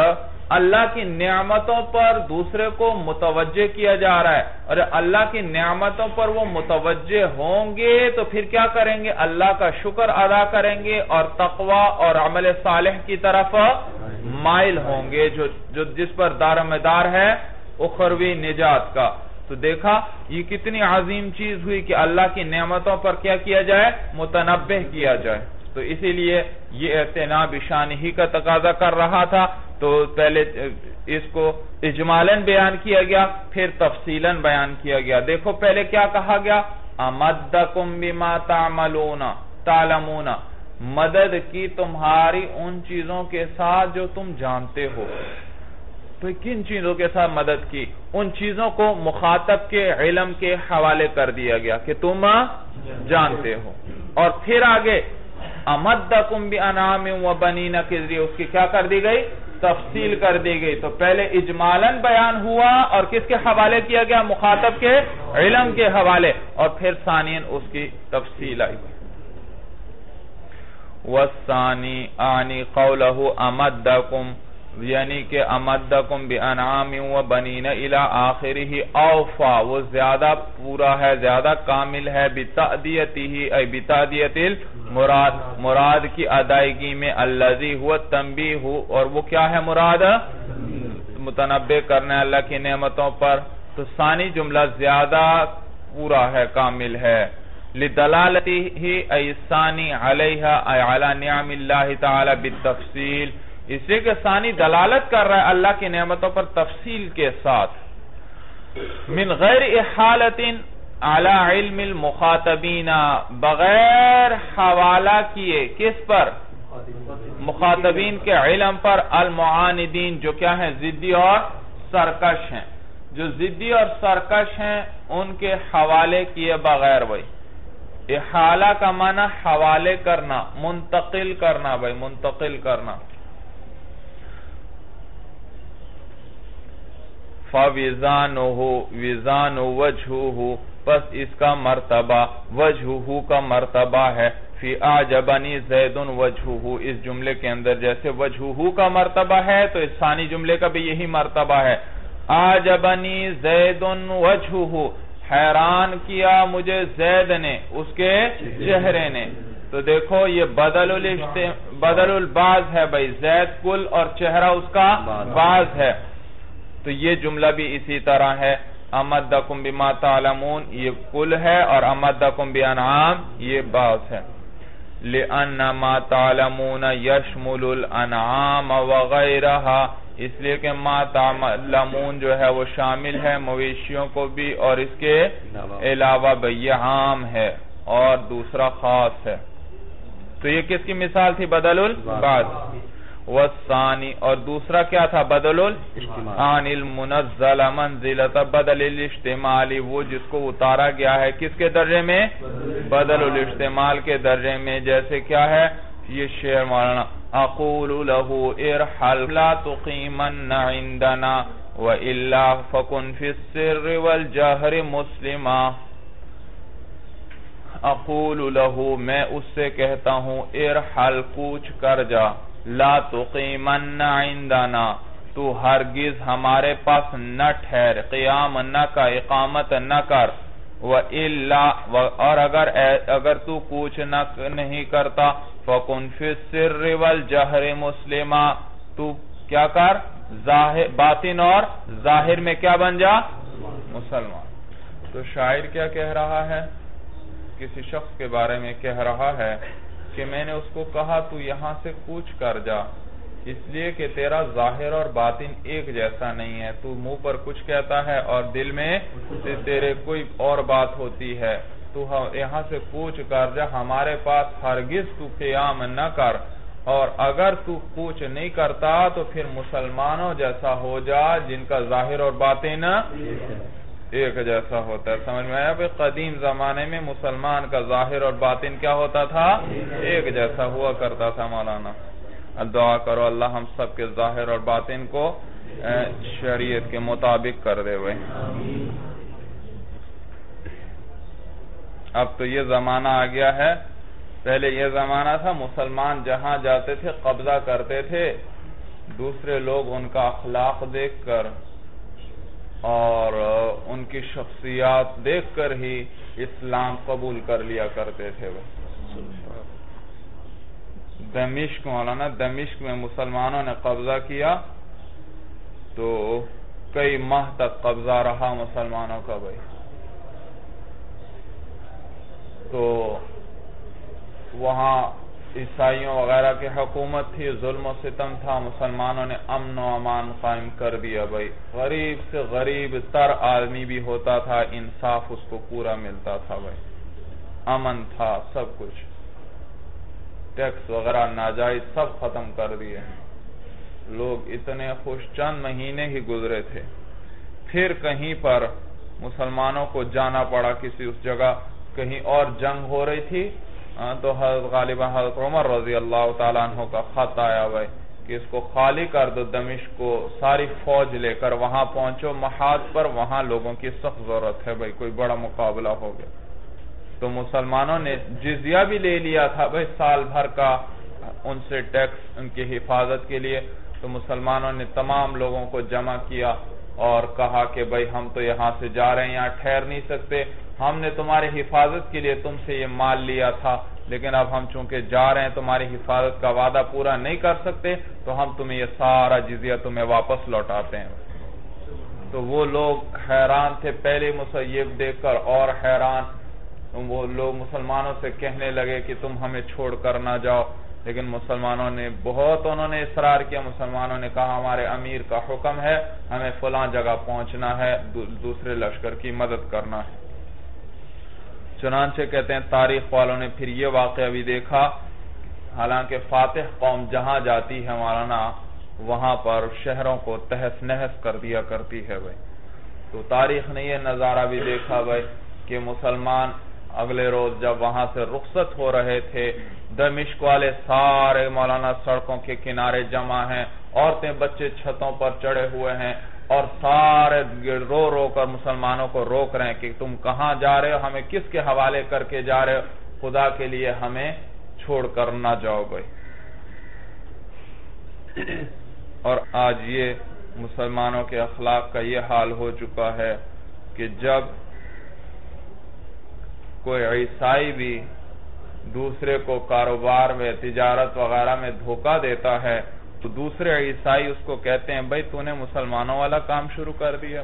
Speaker 1: اللہ کی نعمتوں پر دوسرے کو متوجہ کیا جا رہا ہے، اور اللہ کی نعمتوں پر وہ متوجہ ہوں گے تو پھر کیا کریں گے؟ اللہ کا شکر ادا کریں گے اور تقوی اور عمل صالح کی طرف مائل ہوں گے، جو جو جس پر دار مدار ہے اخروی نجات کا۔ تو دیکھا یہ کتنی عظیم چیز ہوئی کہ اللہ کی نعمتوں پر کیا کیا جائے؟ متنبہ کیا جائے۔ تو اسی لیے یہ اعتنا بشان ہی کا تقاضا کر رہا تھا، تو پہلے اس کو اجمالاً بیان کیا گیا، پھر تفصیلاً بیان کیا گیا۔ دیکھو پہلے کیا کہا گیا؟ امدکم بما تعملون تعلمون، مدد کی تمہاری ان چیزوں کے ساتھ جو تم جانتے ہو۔ تو کن چیزوں کے ساتھ مدد کی؟ ان چیزوں کو مخاطب کے علم کے حوالے کر دیا گیا کہ تم جانتے ہو، اور پھر آگے امدکم بانعام و بنین کے ذریعے اس کی کیا کر دی گئی؟ تفصیل کر دی گئی۔ تو پہلے اجمالاً بیان ہوا اور کس کے حوالے کیا گیا؟ مخاطب کے علم کے حوالے، اور پھر ثانیاً اس کی تفصیل آئی۔ والثانی آنی قولہ امدکم، یعنی کہ امدکم بانعام و بنین الی آخرہ اوفا، وہ زیادہ پورا ہے، زیادہ کامل ہے، بتأدیتہ ای بتأدیت المراد، مراد کی ادائیگی میں، الذی هو التنبیہ، اور وہ کیا ہے مراد؟ متنبہ کرنا اللہ کی نعمتوں پر۔ تو ثانی جملہ زیادہ پورا ہے، کامل ہے، لدلالتہ ای ثانی علیہ ای علی نعم اللہ تعالی بالتفصیل، اس لیے کہ ثانی دلالت کر رہا ہے اللہ کی نعمتوں پر تفصیل کے ساتھ، من غیر احالت علی علم المخاطبین، بغیر حوالہ کیے کس پر؟ مخاطبین کے علم پر، المعاندین، جو کیا ہیں؟ ضدی اور سرکش ہیں، جو ضدی اور سرکش ہیں ان کے حوالے کیے بغیر۔ بھائی احالہ کا معنی حوالے کرنا، منتقل کرنا، بھائی منتقل کرنا۔ فَوِزَانُهُ وِزَانُ وَجْهُهُ، پس اس کا مرتبہ وجہہ کا مرتبہ ہے، فی اعجبنی زید وجہہ، اس جملے کے اندر جیسے وجہہ کا مرتبہ ہے تو اس ثانی جملے کا بھی یہی مرتبہ ہے۔ اعجبنی زید وجہہ، حیران کیا مجھے زید نے، اس کے چہرے نے۔ تو دیکھو یہ بدل بدل البعض ہے بھائی، زید کل اور چہرہ اس کا بعض ہے، تو یہ جملہ بھی اسی طرح ہے۔ امدکم بما تعلمون یہ کل ہے، اور امدکم بانعام یہ بعض ہے۔ لأن ما تعلمون یشمل الانعام وغیرہا، اس لیے کہ ما تعلمون جو ہے وہ شامل ہے مویشیوں کو بھی اور اس کے علاوہ بھی، عام ہے اور دوسرا خاص ہے۔ تو یہ کس کی مثال تھی؟ بدل البعض۔ والثانی، اور دوسرا کیا تھا؟ بدل عن المنزل منزلت بدل الاجتمالی، وہ جس کو اتارا گیا ہے کس کے درجے میں؟ بدل الاجتمال کے درجے میں۔ جیسے کیا ہے یہ شعر مولانا، اقول له ارحل لا تقیمن عندنا وإلا فکن فی السر والجہر مسلما۔ اقول له، میں اس سے کہتا ہوں، ارحل کوچ کر جا، لا تقیمن عندنا، تو ہرگز ہمارے پاس نہ ٹھہر، قیام نہ کر، اقامت نہ کر، وَإِلَّا، اور اگر اگر تو کوچ نہ نہیں کرتا، فَكُنْ فِي السِّرِّ وَالْجَهْرِ مُسْلِمًا، تو کیا کر؟ باطن اور ظاہر میں کیا بن جا؟ مسلمان۔ تو شاعر کیا کہہ رہا ہے؟ کسی شخص کے بارے میں کہہ رہا ہے کہ میں نے اس کو کہا تو یہاں سے کوچ کر جا، اس لیے کہ تیرا ظاہر اور باطن ایک جیسا نہیں ہے، تو منہ پر کچھ کہتا ہے اور دل میں تیرے کوئی اور بات ہوتی ہے، تو یہاں سے کوچ کر جا، ہمارے پاس ہرگز تو قیام نہ کر، اور اگر تو کوچ نہیں کرتا تو پھر مسلمانوں جیسا ہو جا جن کا ظاہر اور باطن ایک جیسا ہوتا ہے۔ سمجھ میں آیا؟ قدیم زمانے میں مسلمان کا ظاہر اور باطن کیا ہوتا تھا؟ ایک جیسا ہوا کرتا تھا مولانا۔ دعا کرو اللہ ہم سب کے ظاہر اور باطن کو شریعت کے مطابق کر دے ہوئے۔ اب تو یہ زمانہ آ گیا ہے، پہلے یہ زمانہ تھا مسلمان جہاں جاتے تھے قبضہ کرتے تھے، دوسرے لوگ ان کا اخلاق دیکھ کر اور ان کی شخصیات دیکھ کر ہی اسلام قبول کر لیا کرتے تھے وہ. دمشق مولانا دمشق میں مسلمانوں نے قبضہ کیا تو کئی ماہ تک قبضہ رہا مسلمانوں کا بھائی. تو وہاں عیسائیوں وغیرہ کی حکومت تھی، ظلم و ستم تھا، مسلمانوں نے امن و امان قائم کر دیا بھائی. غریب سے غریب تر آدمی بھی ہوتا تھا، انصاف اس کو پورا ملتا تھا بھائی، امن تھا، سب کچھ، ٹیکس وغیرہ ناجائز سب ختم کر دیے. لوگ اتنے خوش، چند مہینے ہی گزرے تھے. پھر کہیں پر مسلمانوں کو جانا پڑا کسی اس جگہ، کہیں اور جنگ ہو رہی تھی، تو حضرت غالباً حضرت عمر رضی اللہ تعالیٰ عنہ کا خط آیا بھائی کہ اس کو خالی کر دو، دمشق کو، ساری فوج لے کر وہاں پہنچو محاذ پر، وہاں لوگوں کی سخت ضرورت ہے بھائی، کوئی بڑا مقابلہ ہو گیا. تو مسلمانوں نے جزیہ بھی لے لیا تھا بھائی سال بھر کا، ان سے ٹیکس ان کی حفاظت کے لیے. تو مسلمانوں نے تمام لوگوں کو جمع کیا اور کہا کہ بھائی ہم تو یہاں سے جا رہے ہیں، یہاں ٹھہر نہیں سکتے، ہم نے تمہاری حفاظت کے لیے تم سے یہ مال لیا تھا، لیکن اب ہم چونکہ جا رہے ہیں تمہاری حفاظت کا وعدہ پورا نہیں کر سکتے، تو ہم تمہیں یہ سارا جزیہ تمہیں واپس لوٹاتے ہیں. تو وہ لوگ حیران تھے پہلے مسیب دیکھ کر، اور حیران وہ لوگ مسلمانوں سے کہنے لگے کہ تم ہمیں چھوڑ کر نہ جاؤ. لیکن مسلمانوں نے بہت انہوں نے اصرار کیا. مسلمانوں نے کہا ہمارے امیر کا حکم ہے، ہمیں فلاں جگہ پہنچنا ہے، دوسرے لشکر کی مدد کرنا ہے. چنانچہ کہتے ہیں تاریخ والوں نے پھر یہ واقعہ بھی دیکھا، حالانکہ فاتح قوم جہاں جاتی ہے مولانا وہاں پر شہروں کو تہس نہس کر دیا کرتی ہے بھائی. تو تاریخ نے یہ نظارہ بھی دیکھا بھائی کہ مسلمان اگلے روز جب وہاں سے رخصت ہو رہے تھے، دمشق والے سارے مولانا سڑکوں کے کنارے جمع ہیں، عورتیں بچے چھتوں پر چڑھے ہوئے ہیں، اور سارے رو رو کر مسلمانوں کو روک رہے ہیں کہ تم کہاں جا رہے ہو، ہمیں کس کے حوالے کر کے جا رہے ہو، خدا کے لیے ہمیں چھوڑ کر نہ جاؤ بھائی. اور آج یہ مسلمانوں کے اخلاق کا یہ حال ہو چکا ہے کہ جب کوئی عیسائی بھی دوسرے کو کاروبار میں تجارت وغیرہ میں دھوکہ دیتا ہے تو دوسرے عیسائی اس کو کہتے ہیں بھائی تو نے مسلمانوں والا کام شروع کر دیا،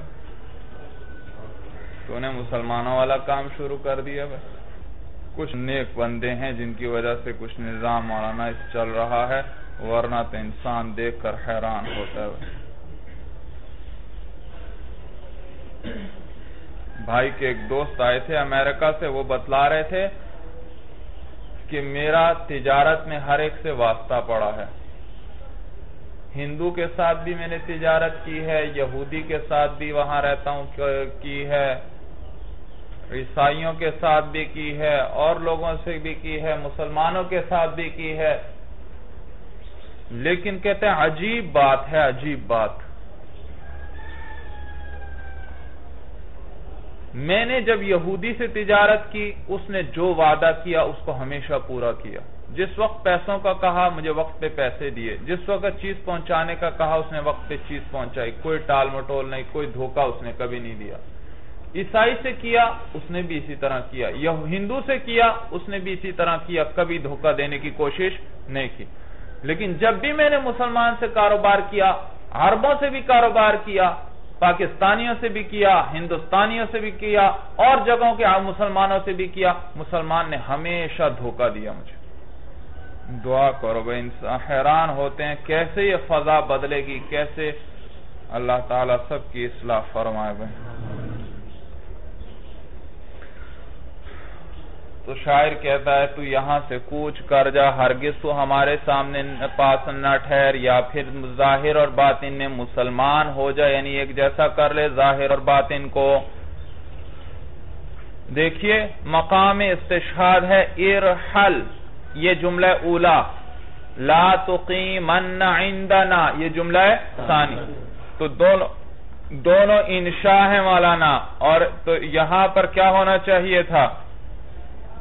Speaker 1: تو نے مسلمانوں والا کام شروع کر دیا بھائی. کچھ نیک بندے ہیں جن کی وجہ سے کچھ نظام مولانا اس چل رہا ہے، ورنہ تو انسان دیکھ کر حیران ہوتا ہے. بھائی کے ایک دوست آئے تھے امریکہ سے، وہ بتلا رہے تھے کہ میرا تجارت میں ہر ایک سے واسطہ پڑا ہے. ہندو کے ساتھ بھی میں نے تجارت کی ہے، یہودی کے ساتھ بھی وہاں رہتا ہوں کی ہے، عیسائیوں کے ساتھ بھی کی ہے، اور لوگوں سے بھی کی ہے، مسلمانوں کے ساتھ بھی کی ہے. لیکن کہتے ہیں عجیب بات ہے، عجیب بات، میں نے جب یہودی سے تجارت کی اس نے جو وعدہ کیا اس کو ہمیشہ پورا کیا. جس وقت پیسوں کا کہا مجھے وقت پہ پیسے دیے، جس وقت چیز پہنچانے کا کہا اس نے وقت پہ چیز پہنچائی، کوئی ٹال مٹول نہیں، کوئی دھوکہ اس نے کبھی نہیں دیا. عیسائی سے کیا اس نے بھی اسی طرح کیا، ہندو سے کیا اس نے بھی اسی طرح کیا، کبھی دھوکہ دینے کی کوشش نہیں کی. لیکن جب بھی میں نے مسلمان سے کاروبار کیا، عربوں سے بھی کاروبار کیا، پاکستانیوں سے بھی کیا، ہندوستانیوں سے بھی کیا، اور جگہوں کے مسلمانوں سے بھی کیا، مسلمان نے ہمیشہ دھوکہ دیا مجھے. دعا کرو بھائی، انسان حیران ہوتے ہیں کیسے یہ فضا بدلے گی، کیسے اللہ تعالیٰ سب کی اصلاح فرمائے بھائی. تو شاعر کہتا ہے تو یہاں سے کوچ کر جا، ہرگز تو ہمارے سامنے پاس نہ ٹھہر، یا پھر ظاہر اور باطن میں مسلمان ہو جا، یعنی ایک جیسا کر لے ظاہر اور باطن کو. دیکھیے مقام استشہاد ہے ارحل، یہ جملہ اولا، لا تقیمن عندنا یہ جملہ ثانی. تو دونوں دونوں انشاء ہیں مولانا، اور تو یہاں پر کیا ہونا چاہیے تھا،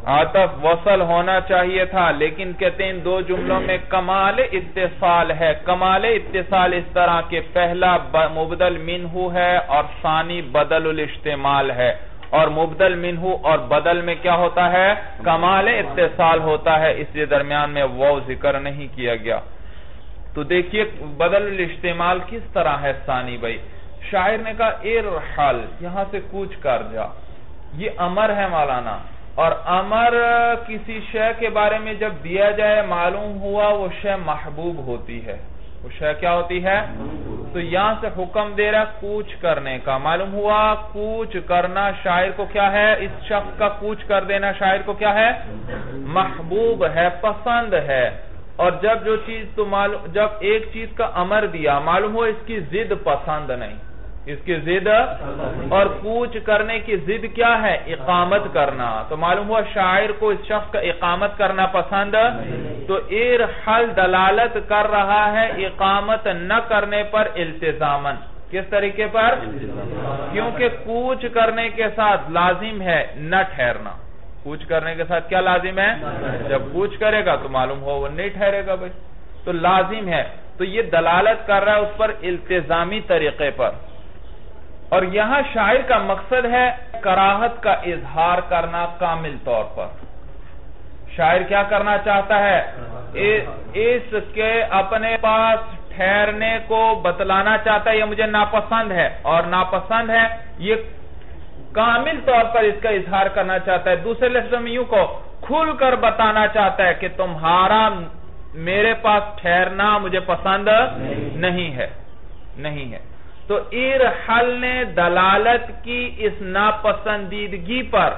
Speaker 1: عطف وصل ہونا چاہیے تھا، لیکن کہتے ہیں ان دو جملوں میں کمال اتصال ہے۔ کمال اتصال اس طرح کہ پہلا مبدل منہو ہے اور ثانی بدل الاشتمال ہے، اور مبدل منہو اور بدل میں کیا ہوتا ہے؟ کمال اتصال ہوتا ہے، اس لیے درمیان میں وہ ذکر نہیں کیا گیا۔ تو دیکھیے بدل الاشتمال کس طرح ہے ثانی بھائی؟ شاعر نے کہا ارحل، یہاں سے کوچ کر جا، یہ امر ہے مولانا، اور امر کسی شے کے بارے میں جب دیا جائے معلوم ہوا وہ شے محبوب ہوتی ہے، وہ شے کیا ہوتی ہے؟ تو یہاں سے حکم دے رہا کوچ کرنے کا، معلوم ہوا کوچ کرنا شاعر کو کیا ہے؟ اس شخص کا کوچ کر دینا شاعر کو کیا ہے؟ محبوب ہے، پسند ہے۔ اور جب جو چیز تو معلوم جب ایک چیز کا امر دیا معلوم ہوا اس کی ضد پسند نہیں، اس کی ضد، اور کوچ کرنے کی ضد کیا ہے؟ اقامت کرنا، تو معلوم ہوا شاعر کو اس شخص کا اقامت کرنا پسند، تو ارحل دلالت کر رہا ہے اقامت نہ کرنے پر التزامن۔ کس طریقے پر؟ کیونکہ کوچ کرنے کے ساتھ لازم ہے نہ ٹھہرنا۔ کوچ کرنے کے ساتھ کیا لازم ہے؟ جب کوچ کرے گا تو معلوم ہو وہ نہیں ٹھہرے گا بھائی، تو لازم ہے، تو یہ دلالت کر رہا ہے اس پر التزامی طریقے پر۔ اور یہاں شاعر کا مقصد ہے کراہت کا اظہار کرنا کامل طور پر۔ شاعر کیا کرنا چاہتا ہے؟ اس کے اپنے پاس ٹھہرنے کو بتلانا چاہتا ہے یہ مجھے ناپسند ہے، اور ناپسند ہے یہ کامل طور پر اس کا اظہار کرنا چاہتا ہے۔ دوسرے لفظوں میں یوں کو کھل کر بتانا چاہتا ہے کہ تمہارا میرے پاس ٹھہرنا مجھے پسند نہیں ہے، نہیں ہے۔ تو ارحل نے دلالت کی اس ناپسندیدگی پر،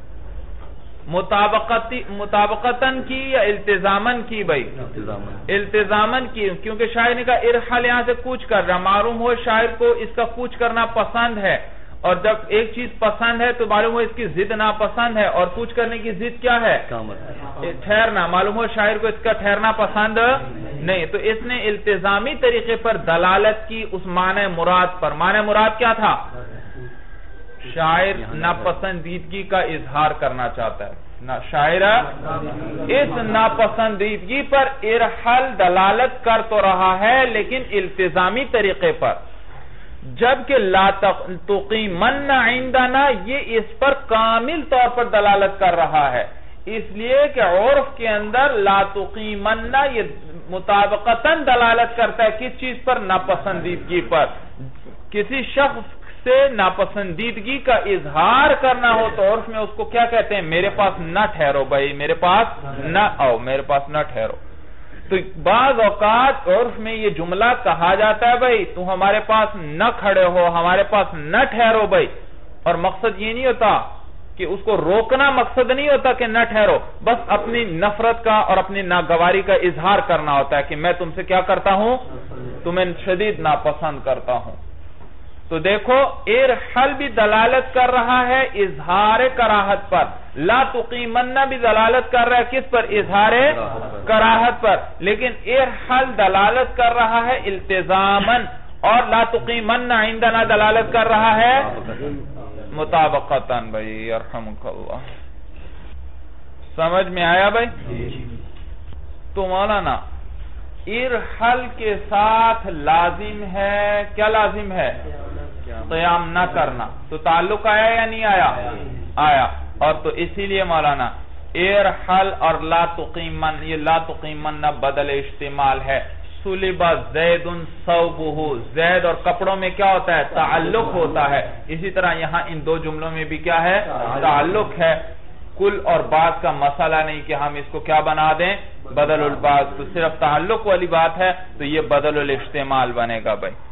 Speaker 1: مطابقتاً کی یا التزامن کی بھائی؟ التزامن کی، کیونکہ شاعر نے کہا ارحل یہاں سے کوچ کر رہا، معلوم ہو شاعر کو اس کا کوچ کرنا پسند ہے، اور جب ایک چیز پسند ہے تو معلوم ہو اس کی ضد ناپسند ہے، اور کوچ کرنے کی ضد کیا ہے؟ ٹھہرنا، معلوم ہو شاعر کو اس کا ٹھہرنا پسند نہیں، تو اس نے التزامی طریقے پر دلالت کی اس معنی مراد پر۔ معنی مراد کیا تھا؟ شاعر ناپسندیدگی کا اظہار کرنا چاہتا ہے، شاعر اس ناپسندیدگی پر ارحل دلالت کر تو رہا ہے لیکن التزامی طریقے پر، جبکہ لا تقیمن عندنا یہ اس پر کامل طور پر دلالت کر رہا ہے، اس لیے کہ عرف کے اندر لا تقیمن یہ مطابقتاً دلالت کرتا ہے کس چیز پر؟ ناپسندیدگی پر۔ کسی شخص سے ناپسندیدگی کا اظہار کرنا ہو تو عرف میں اس کو کیا کہتے ہیں؟ میرے پاس نہ ٹھہرو بھائی، میرے پاس نہ آؤ، میرے پاس نہ ٹھہرو۔ تو بعض اوقات عرف میں یہ جملہ کہا جاتا ہے بھائی تو ہمارے پاس نہ کھڑے ہو، ہمارے پاس نہ ٹھہرو بھائی، اور مقصد یہ نہیں ہوتا کہ اس کو روکنا، مقصد نہیں ہوتا کہ نہ ٹھہرو، بس اپنی نفرت کا اور اپنی ناگواری کا اظہار کرنا ہوتا ہے کہ میں تم سے کیا کرتا ہوں؟ تمہیں شدید ناپسند کرتا ہوں۔ تو دیکھو ارحل بھی دلالت کر رہا ہے اظہار کراہت پر، لا تقیمن بھی دلالت کر رہا ہے کس پر؟ اظہار کراہت پر، لیکن ارحل دلالت کر رہا ہے التزامن، اور لا تقیمن عندنا دلالت کر رہا ہے مطابقتاً بھائی، یرحمک اللہ۔ سمجھ میں آیا بھائی؟ تو مولانا ارحل کے ساتھ لازم ہے، کیا لازم ہے؟ قیام نہ کرنا، تو تعلق آیا یا نہیں آیا؟ آیا، اور تو اسی لیے مولانا ارحل اور لا تقیمن، یہ لا تقیمن بدل اشتمال ہے۔ سلبا زید ثوبہ، زید اور کپڑوں میں کیا ہوتا ہے؟ تعلق ہوتا ہے، اسی طرح یہاں ان دو جملوں میں بھی کیا ہے؟ تعلق ہے۔ کل اور بعض کا مسئلہ نہیں کہ ہم اس کو کیا بنا دیں؟ بدل البعض، تو صرف تعلق والی بات ہے تو یہ بدل الاشتمال بنے گا بھائی۔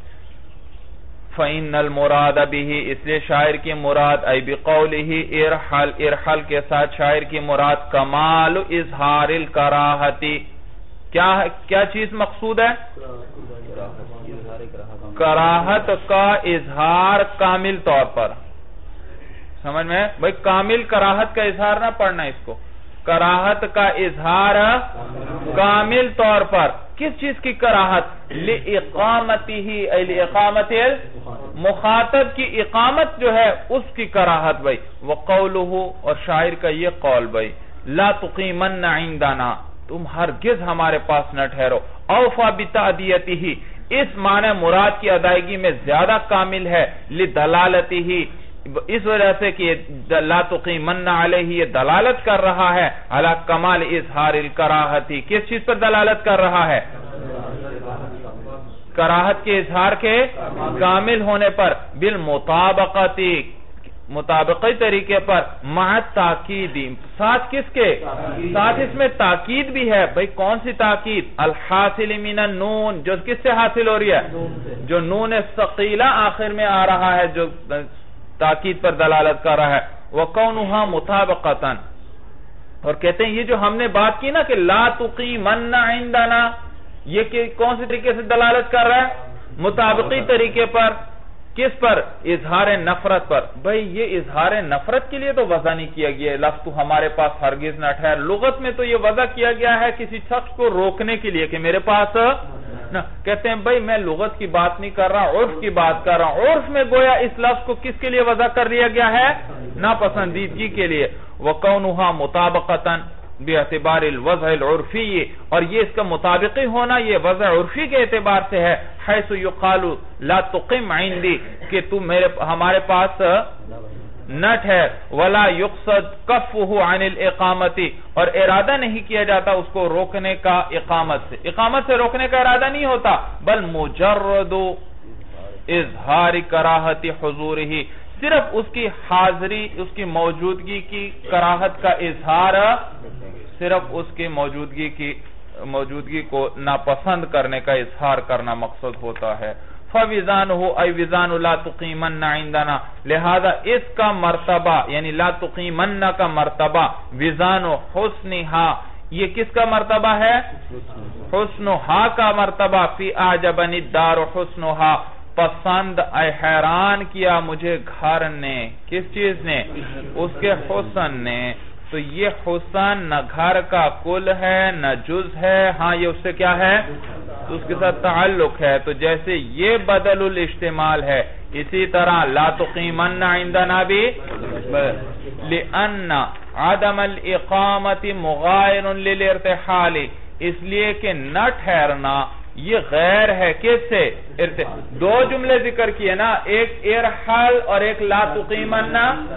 Speaker 1: فَإِنَّ الْمُرَادَ بِهِ، اس لیے شاعر کی مراد ای بِقَوْلِهِ ارحل، ارحل کے ساتھ شاعر کی مراد کمال اظہار الکراہتی، کیا کیا چیز مقصود ہے؟ کراہت کا اظہار کامل طور پر۔ سمجھ میں بھئی کامل کراہت کا اظہار نہ پڑھنا اس کو، کراہت کا اظہار کامل طور پر۔ کس چیز کی کراہت؟ لِإِقَامَتِهِ ای لِإِقَامَتِ مخاطب کی اقامت جو ہے اس کی کراہت بھائی. وقولہ اور شاعر کا یہ قول بھائی لا تقیمن عندنا تم ہرگز ہمارے پاس نہ ٹھہرو. اوفا بتعدیتہ اس معنی مراد کی ادائیگی میں زیادہ کامل ہے. لدلالتہ اس وجہ سے کہ لا تقیمن علیہ یہ دلالت کر رہا ہے علی کمال اظہار الکراہتی. کس چیز پر دلالت کر رہا ہے؟ کراہت کے اظہار کے کامل ہونے پر. بالمطابقتی مطابقی طریقے پر. مع تاکیدی ساتھ کس کے؟ ساتھ اس میں تاکید بھی ہے بھئی. کون سی تاکید؟ الحاصل من النون جو کس سے حاصل ہو رہی ہے؟ جو نون ثقیلہ آخر میں آ رہا ہے جو تاکید پر دلالت کر رہا ہے. وَقَوْنُهَا مُطَابَقَةً اور کہتے ہیں یہ جو ہم نے بات کی نا کہ لا تقیمن عندنا یہ کہ کون سے طریقے سے دلالت کر رہا ہے؟ مطابقی طریقے پر. کس پر؟ اظہار نفرت پر. بھئی یہ اظہار نفرت کے لیے تو وضع نہیں کیا گیا لفظ تو ہمارے پاس ہرگز نہ ٹھہر. لغت میں تو یہ وضع کیا گیا ہے کسی شخص کو روکنے کے لیے کہ میرے پاس نہ. کہتے ہیں بھئی میں لغت کی بات نہیں کر رہا عرف کی بات کر رہا ہوں. عرف میں گویا اس لفظ کو کس کے لیے وضع کر دیا گیا ہے؟ ناپسندیدگی کے لیے. وَقَوْنُهَا مُطَابَقَةً باعتبار الوضع العرفی اور یہ اس کا مطابقی ہونا یہ وضع عرفی کے اعتبار سے ہے. حیث یقال لا تقم عندی کہ تو میرے ہمارے پاس نہ ٹھہر. ولا یقصد کفہ عن الاقامت اور ارادہ نہیں کیا جاتا اس کو روکنے کا اقامت سے. اقامت سے روکنے کا ارادہ نہیں ہوتا بل مجرد اظہار کراہت حضورہ صرف اس کی حاضری اس کی موجودگی کی کراہت کا اظہار صرف اس کی موجودگی کی موجودگی کو ناپسند کرنے کا اظہار کرنا مقصد ہوتا ہے. فَوِزَانُهُ اَيْ وِزَانُ لَا تُقِيمَنَّ عِنْدَنَا لہذا اس کا مرتبہ یعنی لا تقیمن کا مرتبہ وزان حسنها یہ کس کا مرتبہ ہے؟ حسنها کا مرتبہ. فی اعجبنی الدار حسنها پسند اے حیران کیا مجھے گھر نے. کس چیز نے؟ اس کے حسن نے. تو یہ حسن نہ گھر کا کل ہے نہ جز ہے. ہاں یہ اس سے کیا ہے؟ اس کے ساتھ تعلق ہے. تو جیسے یہ بدل الاجتمال ہے اسی طرح لا تقیمن عندنا بھی لأن عدم الاقامت مغائر للارتحال اس لیے کہ نہ ٹھہرنا یہ غیر ہے. کس سے؟ دو جملے ذکر کیے نا ایک ارحال اور ایک لا تقیمن.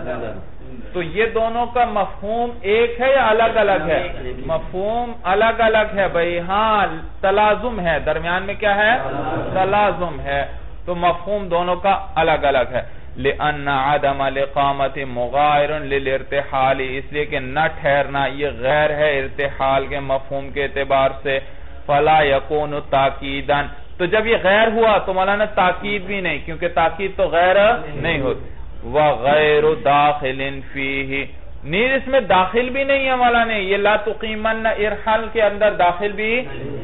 Speaker 1: تو یہ دونوں کا مفہوم ایک ہے یا الگ الگ ہے؟ مفہوم الگ الگ ہے بھئی. ہاں تلازم ہے درمیان میں کیا ہے؟ تلازم ہے. تو مفہوم دونوں کا الگ الگ ہے. لأن عدم الاقامت مغائر للارتحال اس لیے کہ نہ ٹھہرنا یہ غیر ہے ارتحال کے مفہوم کے اعتبار سے. فلا یکون تاکیدن تو جب یہ غیر ہوا تو مولانا تاکید بھی نہیں کیونکہ تاکید تو غیر نہیں ہوتی. وغیر داخل فیہ نیز اس میں داخل بھی نہیں ہے مولانا. یہ لا تقیمن ارحال کے اندر داخل بھی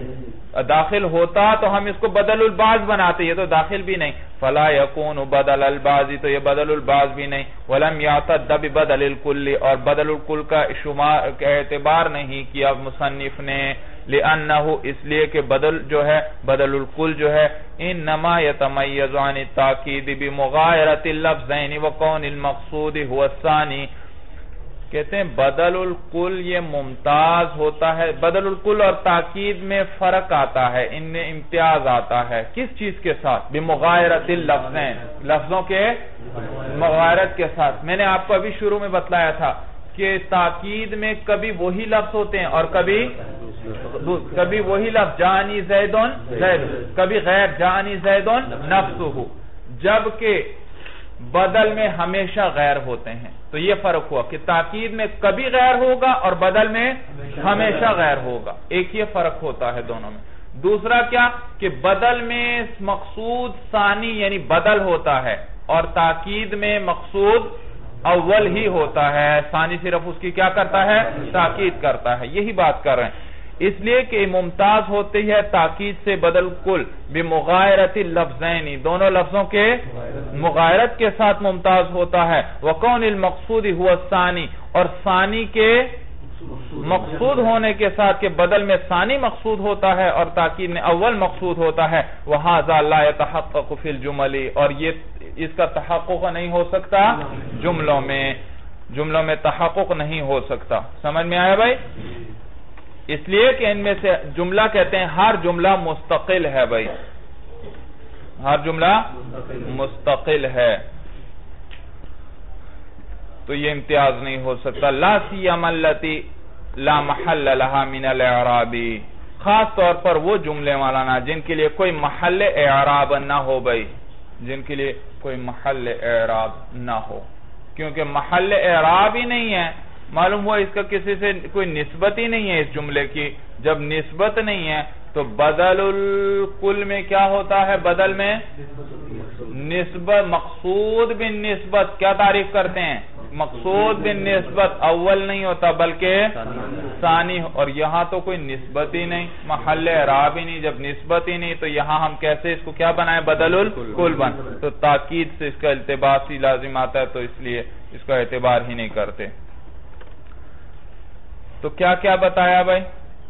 Speaker 1: داخل ہوتا تو ہم اس کو بدل الباز بناتے. یہ تو داخل بھی نہیں. فلا یکون بدل الباز تو یہ بدل الباز بھی نہیں. ولم یعتد ببدل الکل اور بدل الکل کا شمار کا اعتبار نہیں کیا مصنف نے. لأنه اس لیے کہ بدل جو ہے بدل الکل جو ہے انما یتمیز عن التاکید بمغایرت اللفظین وکون المقصود هو الثانی کہتے ہیں بدل الکل یہ ممتاز ہوتا ہے. بدل الکل اور تاکید میں فرق آتا ہے ان میں امتیاز آتا ہے. کس چیز کے ساتھ؟ بمغایرت اللفظین لفظوں کے مغایرت کے ساتھ. میں نے آپ کو ابھی شروع میں بتلایا تھا کہ تاکید میں کبھی وہی لفظ ہوتے ہیں اور کبھی کبھی وہی لفظ جانی زیدن زید کبھی غیر جانی زیدن نفسہ جبکہ بدل میں ہمیشہ غیر ہوتے ہیں. تو یہ فرق ہوا کہ تاکید میں کبھی غیر ہوگا اور بدل میں ہمیشہ غیر ہوگا. ایک یہ فرق ہوتا ہے دونوں میں. دوسرا کیا کہ بدل میں مقصود ثانی یعنی بدل ہوتا ہے اور تاکید میں مقصود اول ہی ہوتا ہے. ثانی صرف اس کی کیا کرتا ہے؟ تاکید کرتا ہے. یہی بات کر رہے ہیں. اس لیے کہ ممتاز ہوتی ہے تاکید سے بدل کل بمغایرت اللفظین دونوں لفظوں کے مغایرت کے ساتھ ممتاز ہوتا ہے. وکون المقصود هو الثانی اور ثانی کے مقصود ہونے کے ساتھ کہ بدل میں ثانی مقصود ہوتا ہے اور تاکید میں اول مقصود ہوتا ہے وَهَذَا لَا يَتَحَقَّقُ فِي الْجُمَلِ اور یہ اس کا تحقق نہیں ہو سکتا جملوں میں جملوں میں تحقق نہیں ہو سکتا. سمجھ میں آیا بھائی؟ اس لیے کہ ان میں سے جملہ کہتے ہیں ہر جملہ مستقل ہے بھائی ہر جملہ مستقل ہے تو یہ امتیاز نہیں ہو سکتا. لا سیما التی لا محل لها من الاعراب خاص طور پر وہ جملے مولانا جن کے لیے کوئی محل اعراب نہ ہو بھائی جن کے لیے کوئی محل اعراب نہ ہو کیونکہ محل اعراب ہی نہیں ہے معلوم ہوا اس کا کسی سے کوئی نسبت ہی نہیں ہے اس جملے کی. جب نسبت نہیں ہے تو بدل الکل میں کیا ہوتا ہے بدل میں نسبت مقصود بن نسبت کیا تعریف کرتے ہیں مقصود بن نسبت اول نہیں ہوتا بلکہ ثانی اور یہاں تو کوئی نسبت ہی نہیں محل اعراب ہی نہیں. جب نسبت ہی نہیں تو یہاں ہم کیسے اس کو کیا بنائیں بدل الکل بن تو تاکید سے اس کا التباس ہی لازم آتا ہے تو اس لیے اس کا اعتبار ہی نہیں کرتے. تو کیا کیا بتایا بھائی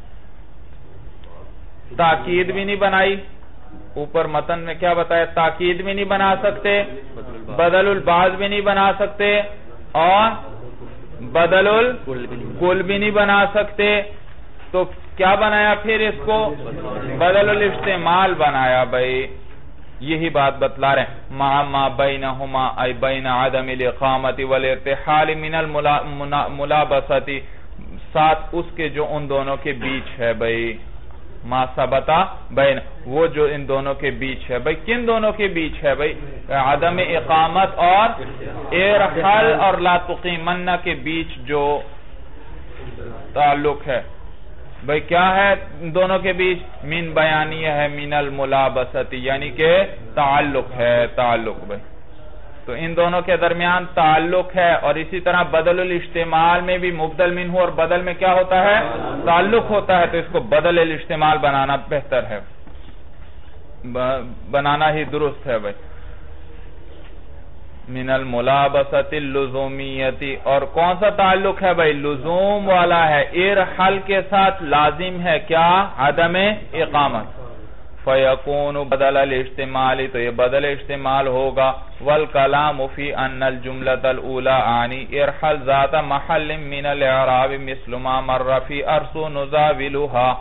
Speaker 1: تاکید بھی نہیں بنائی اوپر متن میں کیا بتایا تاکید بھی نہیں بنا سکتے بدل البعض بھی نہیں بنا سکتے اور بدل الکل بھی نہیں بنا سکتے تو کیا بنایا پھر اس کو بدل الاستعمال بنایا بھائی. یہی بات بتلا رہے ہیں مع ما بینہما ای بین عدم الاقامت والارتحال من الملابسۃ ساتھ اس کے جو ان دونوں کے بیچ ہے بھائی ما ثبتا بین وہ جو ان دونوں کے بیچ ہے بھائی کن دونوں کے بیچ ہے بھائی عدم اقامت اور ارحل اور لا تقیمن کے بیچ جو تعلق ہے بھائی کیا ہے دونوں کے بیچ من بیانیہ ہے من الملابسۃ یعنی کہ تعلق ہے تعلق بھائی تو ان دونوں کے درمیان تعلق ہے اور اسی طرح بدل الاستعمال میں بھی مبدل منہ اور بدل میں کیا ہوتا ہے تعلق ہوتا ہے تو اس کو بدل الاستعمال بنانا بہتر ہے بنانا ہی درست ہے بھائی. من الملابسۃ اللزومیت اور کون سا تعلق ہے بھائی لزوم والا ہے ارحل کے ساتھ لازم ہے کیا عدم اقامت فَيَكُونُ بدل الاستعمال تو یہ بدل استعمال ہوگا والکلام فی ان الجملۃ الاولی عنی ارحل ذات محل من الاعراب مثل ما مر فی ارسو نزاولها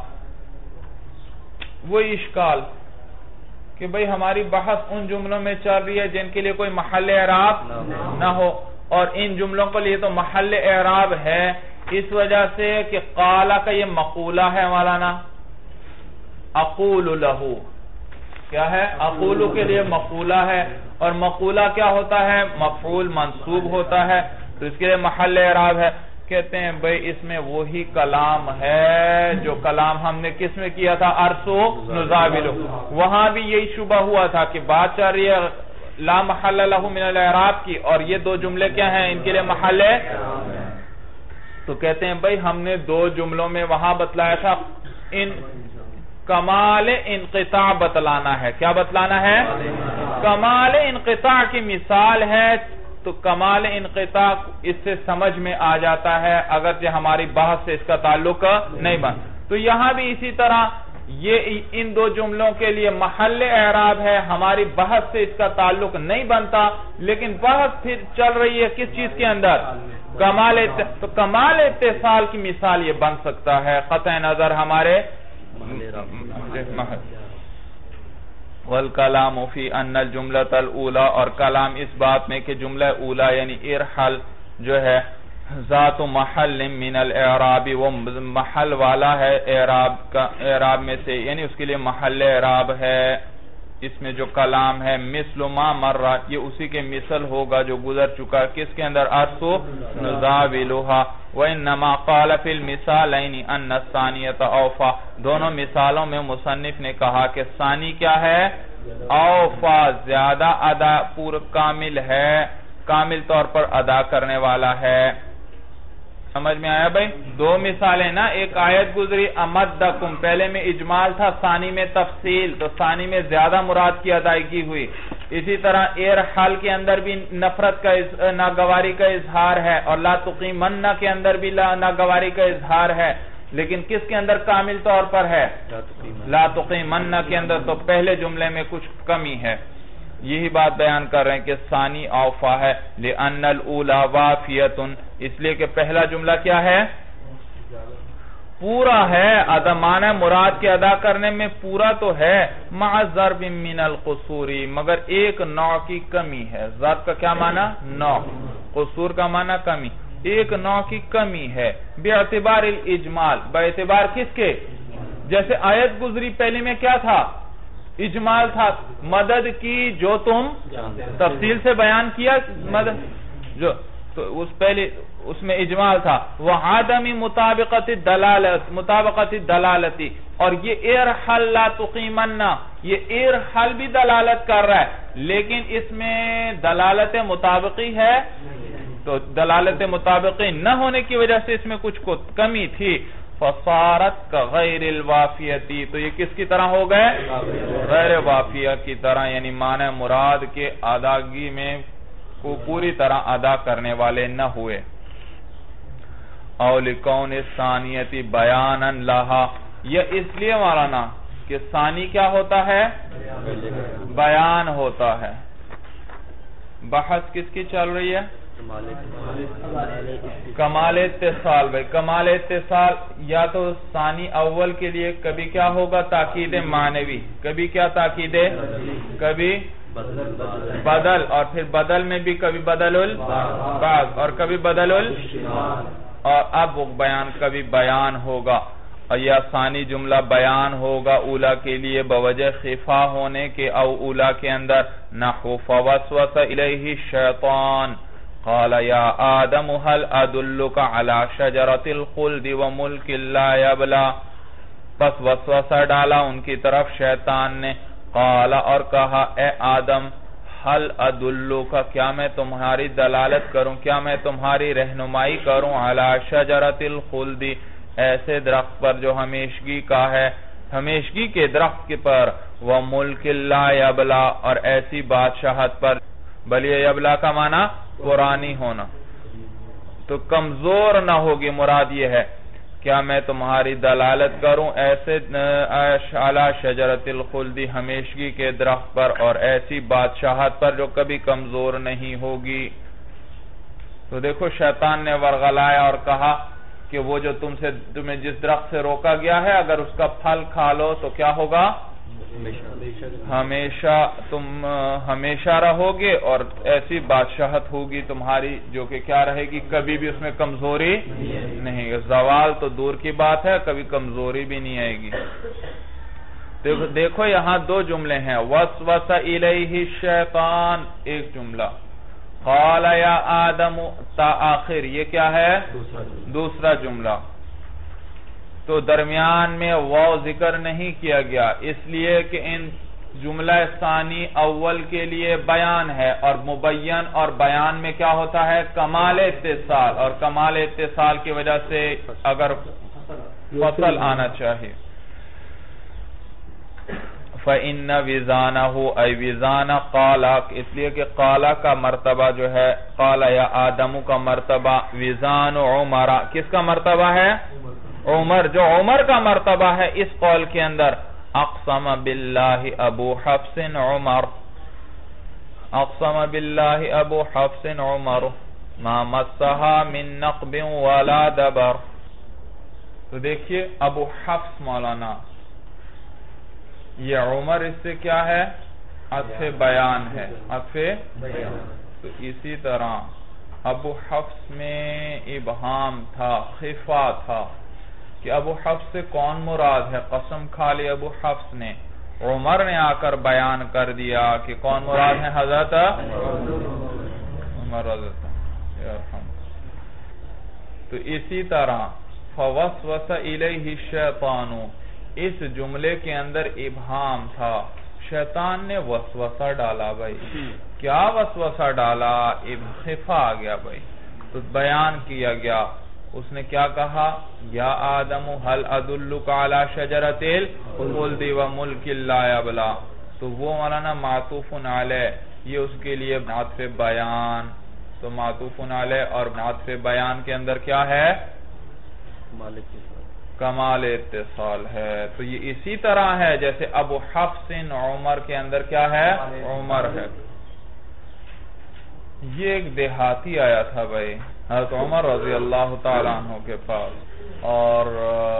Speaker 1: وہ اشکال کہ بھئی ہماری بحث ان جملوں میں چل رہی ہے جن کے لیے کوئی محل اعراب نہ ہو اور ان جملوں کے لیے تو محل اعراب ہے اس وجہ سے کہ قال کا یہ مقولہ ہے مولانا اقول لہو کیا ہے اقول کے لیے مقولہ ہے اور مقولہ کیا ہوتا ہے مفعول منصوب ہوتا ہے تو اس کے لیے محل اعراب ہے. کہتے ہیں بھئی اس میں وہی کلام ہے جو کلام ہم نے کس میں کیا تھا ارسو نزاولو وہاں بھی یہی شبہ ہوا تھا کہ بات چل رہی ہے لا محل لہو من الاعراب کی اور یہ دو جملے کیا ہیں ان کے لیے محل ہے تو کہتے ہیں بھئی ہم نے دو جملوں میں وہاں بتلایا تھا ان کمال انقطاع بتلانا ہے کیا بتلانا ہے کمال انقطاع کی مثال ہے تو کمال انقطاع اس سے سمجھ میں آ جاتا ہے اگرچہ ہماری بحث سے اس کا تعلق نہیں بن تو یہاں بھی اسی طرح یہ ان دو جملوں کے لیے محل اعراب ہے ہماری بحث سے اس کا تعلق نہیں بنتا لیکن بحث پھر چل رہی ہے کس چیز کے اندر کمال تو کمال اتصال کی مثال یہ بن سکتا ہے قطع نظر ہمارے والکلام فی ان الجملۃ الاولی اور کلام اس بات میں کہ جملہ اولا یعنی ارحل جو ہے ذات محل من الاعراب وہ محل والا ہے اعراب کا اعراب میں سے یعنی اس کے لیے محل اعراب ہے اس میں جو کلام ہے مثل ما مر یہ اسی کے مثل ہوگا جو گزر چکا کس کے اندر ارسو نزاولها وانما قال فی المثالین ان الثانیۃ اوفا دونوں مثالوں میں مصنف نے کہا کہ ثانی کیا ہے اوفا زیادہ ادا پور کامل ہے کامل طور پر ادا کرنے والا ہے. سمجھ میں آیا بھائی دو مثالیں نا ایک آیت گزری امدکم پہلے میں اجمال تھا ثانی میں تفصیل تو ثانی میں زیادہ مراد کی ادائیگی ہوئی اسی طرح ارحل کے اندر بھی نفرت کا ناگواری کا اظہار ہے، اور لا تقیمن کے اندر بھی ناگواری کا اظہار ہے، لیکن کس کے اندر کامل طور پر ہے؟ لا تقیمن کے اندر تو پہلے جملے میں کچھ کمی ہے. یہی بات بیان کر رہے ہیں کہ ثانی اوفا ہے، لأن الاولا وافیتن، اس لیے کہ پہلا جملہ کیا ہے؟ پورا ہے، ادا معنی مراد کے ادا کرنے میں پورا تو ہے، مع ضرب من القصوری، مگر ایک نوع کی کمی ہے. ضرب کا کیا معنی؟ نوع. قصور کا معنی کمی. ایک نوع کی کمی ہے، باعتبار الاجمال، باعتبار کس کے؟ جیسے آیت گزری پہلی میں کیا تھا؟ اجمال تھا، مدد کی جو تم تفصیل سے بیان کیا، مدد جو تو اس پہلے اس میں اجمال تھا. وَعَدَمِ مُطَابِقَةِ الدَّلَالَةِ مطابقت الدلالتی، اور یہ ارحل لا تقیمن، یہ ارحل بھی دلالت کر رہا ہے، لیکن اس میں دلالت مطابقی ہے، تو دلالت مطابقی نہ ہونے کی وجہ سے اس میں کچھ کمی تھی. فصارت كغیر الوافیتی، تو یہ کس کی طرح ہو گئے؟ غیر وافیہ کی طرح، یعنی معنی مراد کے اداگی میں کو پوری طرح ادا کرنے والے نہ ہوئے. او لکون الثانیتی بیانا لہا، یہ اس لیے مولانا کہ ثانی کیا ہوتا ہے؟ بیان ہوتا ہے. بحث کس کی چل رہی ہے؟ کمال اتصال. بھائی کمال اتصال یا تو ثانی اول کے لیے کبھی کیا ہوگا؟ تاکید معنوی، کبھی کیا تاکید؟ کبھی بدل، اور پھر بدل میں بھی کبھی بدل البعض اور کبھی بدل ال اور اب بیان کبھی بیان ہوگا. اور یا ثانی جملہ بیان ہوگا اولا کے لیے بوجہ خفا ہونے کے، او اولا کے اندر نحو فوسوس الیہ الشیطان قال یا آدم هل ادلک علی شجرۃ الخلد وملک لا یبلا، پس وسوسہ ڈالا ان کی طرف شیطان نے. قال اور کہا اے آدم حل ادلک، کیا میں تمہاری دلالت کروں، کیا میں تمہاری رہنمائی کروں، علی شجرۃ الخلد، ایسے درخت پر جو ہمیشگی کا ہے، ہمیشگی کے درخت کے پر، وملک لا یبلا، اور ایسی بادشاہت پر، بلی یبلا کا معنی پرانی ہونا، تو کمزور نہ ہوگی. مراد یہ ہے کیا میں تمہاری دلالت کروں ایسے علی شجرۃ الخلد، ہمیشگی کے درخت پر، اور ایسی بادشاہت پر جو کبھی کمزور نہیں ہوگی. تو دیکھو شیطان نے ورغلایا اور کہا کہ وہ جو تم سے تمہیں جس درخت سے روکا گیا ہے، اگر اس کا پھل کھا لو تو کیا ہوگا؟ ہمیشہ تم ہمیشہ رہو گے، اور ایسی بادشاہت ہوگی تمہاری جو کہ کیا رہے گی؟ کبھی بھی اس میں کمزوری نہیں. زوال تو دور کی بات ہے، کبھی کمزوری بھی نہیں آئے گی. دیکھو یہاں دو جملے ہیں، وسوس الیہ الشیطان ایک جملہ، قال یا آدم تا آخر، یہ کیا ہے؟ دوسرا جملہ. تو درمیان میں واو ذکر نہیں کیا گیا، اس لیے کہ ان جملہ ثانی اول کے لیے بیان ہے، اور مبین اور بیان میں کیا ہوتا ہے؟ کمال اتصال، اور کمال اتصال کی وجہ سے اگر فصل آنا چاہیے. فَإِنَّ وِزَانَهُ اَيْ وِزَانَ قَالَ، اس لیے کہ قَالَ کا مرتبہ جو ہے، قَالَ یا آدم کا مرتبہ، وِزَانُ عمر کس کا مرتبہ ہے؟ عمر. جو عمر کا مرتبہ ہے اس قول کے اندر، اقسم باللہ ابو حفص عمر، اقسم باللہ ابو حفص عمر ما مسہا من نقب ولا دبر. تو دیکھیے ابو حفص مولانا، یہ عمر اس سے کیا ہے؟ عطف بیان ہے، عطف بیان. تو اسی طرح ابو حفص میں ابہام تھا، خفا تھا کہ ابو حفص سے کون مراد ہے، قسم کھا لی ابو حفص نے. عمر نے آ کر بیان کر دیا کہ کون مراد ہے؟ حضرت عمر رضی اللہ عنہ. تو اسی طرح فوسوس الیہ الشیطان، اس جملے کے اندر ابہام تھا، شیطان نے وسوسہ ڈالا. بھائی کیا وسوسہ ڈالا؟ خفا آ گیا بھائی، تو بیان کیا گیا. اس نے کیا کہا؟ یا آدم هل ادلک علی شجرۃ الخلد وملک لا یبلا. تو وہ مولانا معطوف علیہ، یہ اس کے لیے عطف بیان، تو معطوف علیہ اور عطف بیان کے اندر کیا ہے؟ کمال اتصال ہے۔ تو یہ اسی طرح ہے جیسے ابو حفص عمر کے اندر کیا ہے؟ عمر ہے۔ یہ ایک دیہاتی آیا تھا بھائی حضرت عمر رضی اللہ تعالیٰ عنہ کے پاس، اور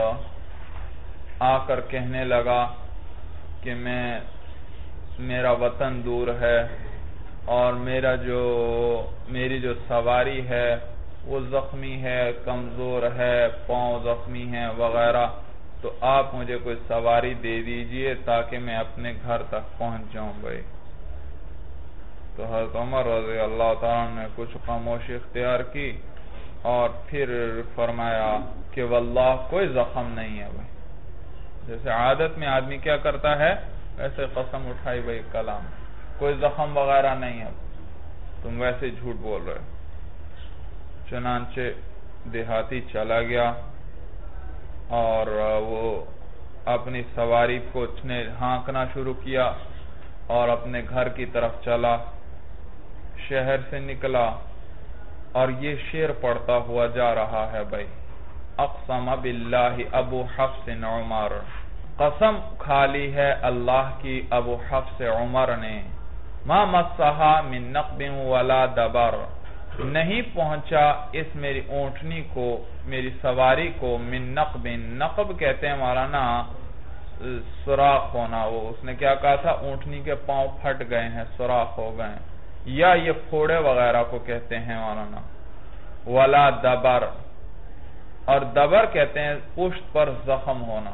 Speaker 1: آ کر کہنے لگا کہ میں میرا وطن دور ہے اور میرا جو میری جو سواری ہے وہ زخمی ہے، کمزور ہے، پاؤں زخمی ہیں وغیرہ، تو آپ مجھے کوئی سواری دے دیجئے تاکہ میں اپنے گھر تک پہنچ جاؤں بھائی۔ تو حضرت عمر رضی اللہ تعالیٰ نے کچھ خاموشی اختیار کی اور پھر فرمایا کہ واللہ کوئی زخم نہیں ہے بھائی۔ جیسے عادت میں آدمی کیا کرتا ہے ویسے قسم اٹھائی بھائی کلام، کوئی زخم وغیرہ نہیں ہے، تم ویسے جھوٹ بول رہے۔ چنانچہ دیہاتی چلا گیا اور وہ اپنی سواری کو نے ہانکنا شروع کیا اور اپنے گھر کی طرف چلا، شہر سے نکلا اور یہ شعر پڑھتا ہوا جا رہا ہے بھائی، اقسم باللہ ابو حفص عمر، قسم کھالی ہے اللہ کی ابو حفص عمر نے، ما مسہا من نقب ولا دبر، نہیں پہنچا اس میری اونٹنی کو، میری سواری کو، من نقب، نقب کہتے ہیں مولانا سوراخ ہونا، وہ اس نے کیا کہا تھا اونٹنی کے پاؤں پھٹ گئے ہیں، سوراخ ہو گئے ہیں، یا یہ پھوڑے وغیرہ کو کہتے ہیں مولانا، ولا دبر، اور دبر کہتے ہیں پشت پر زخم ہونا۔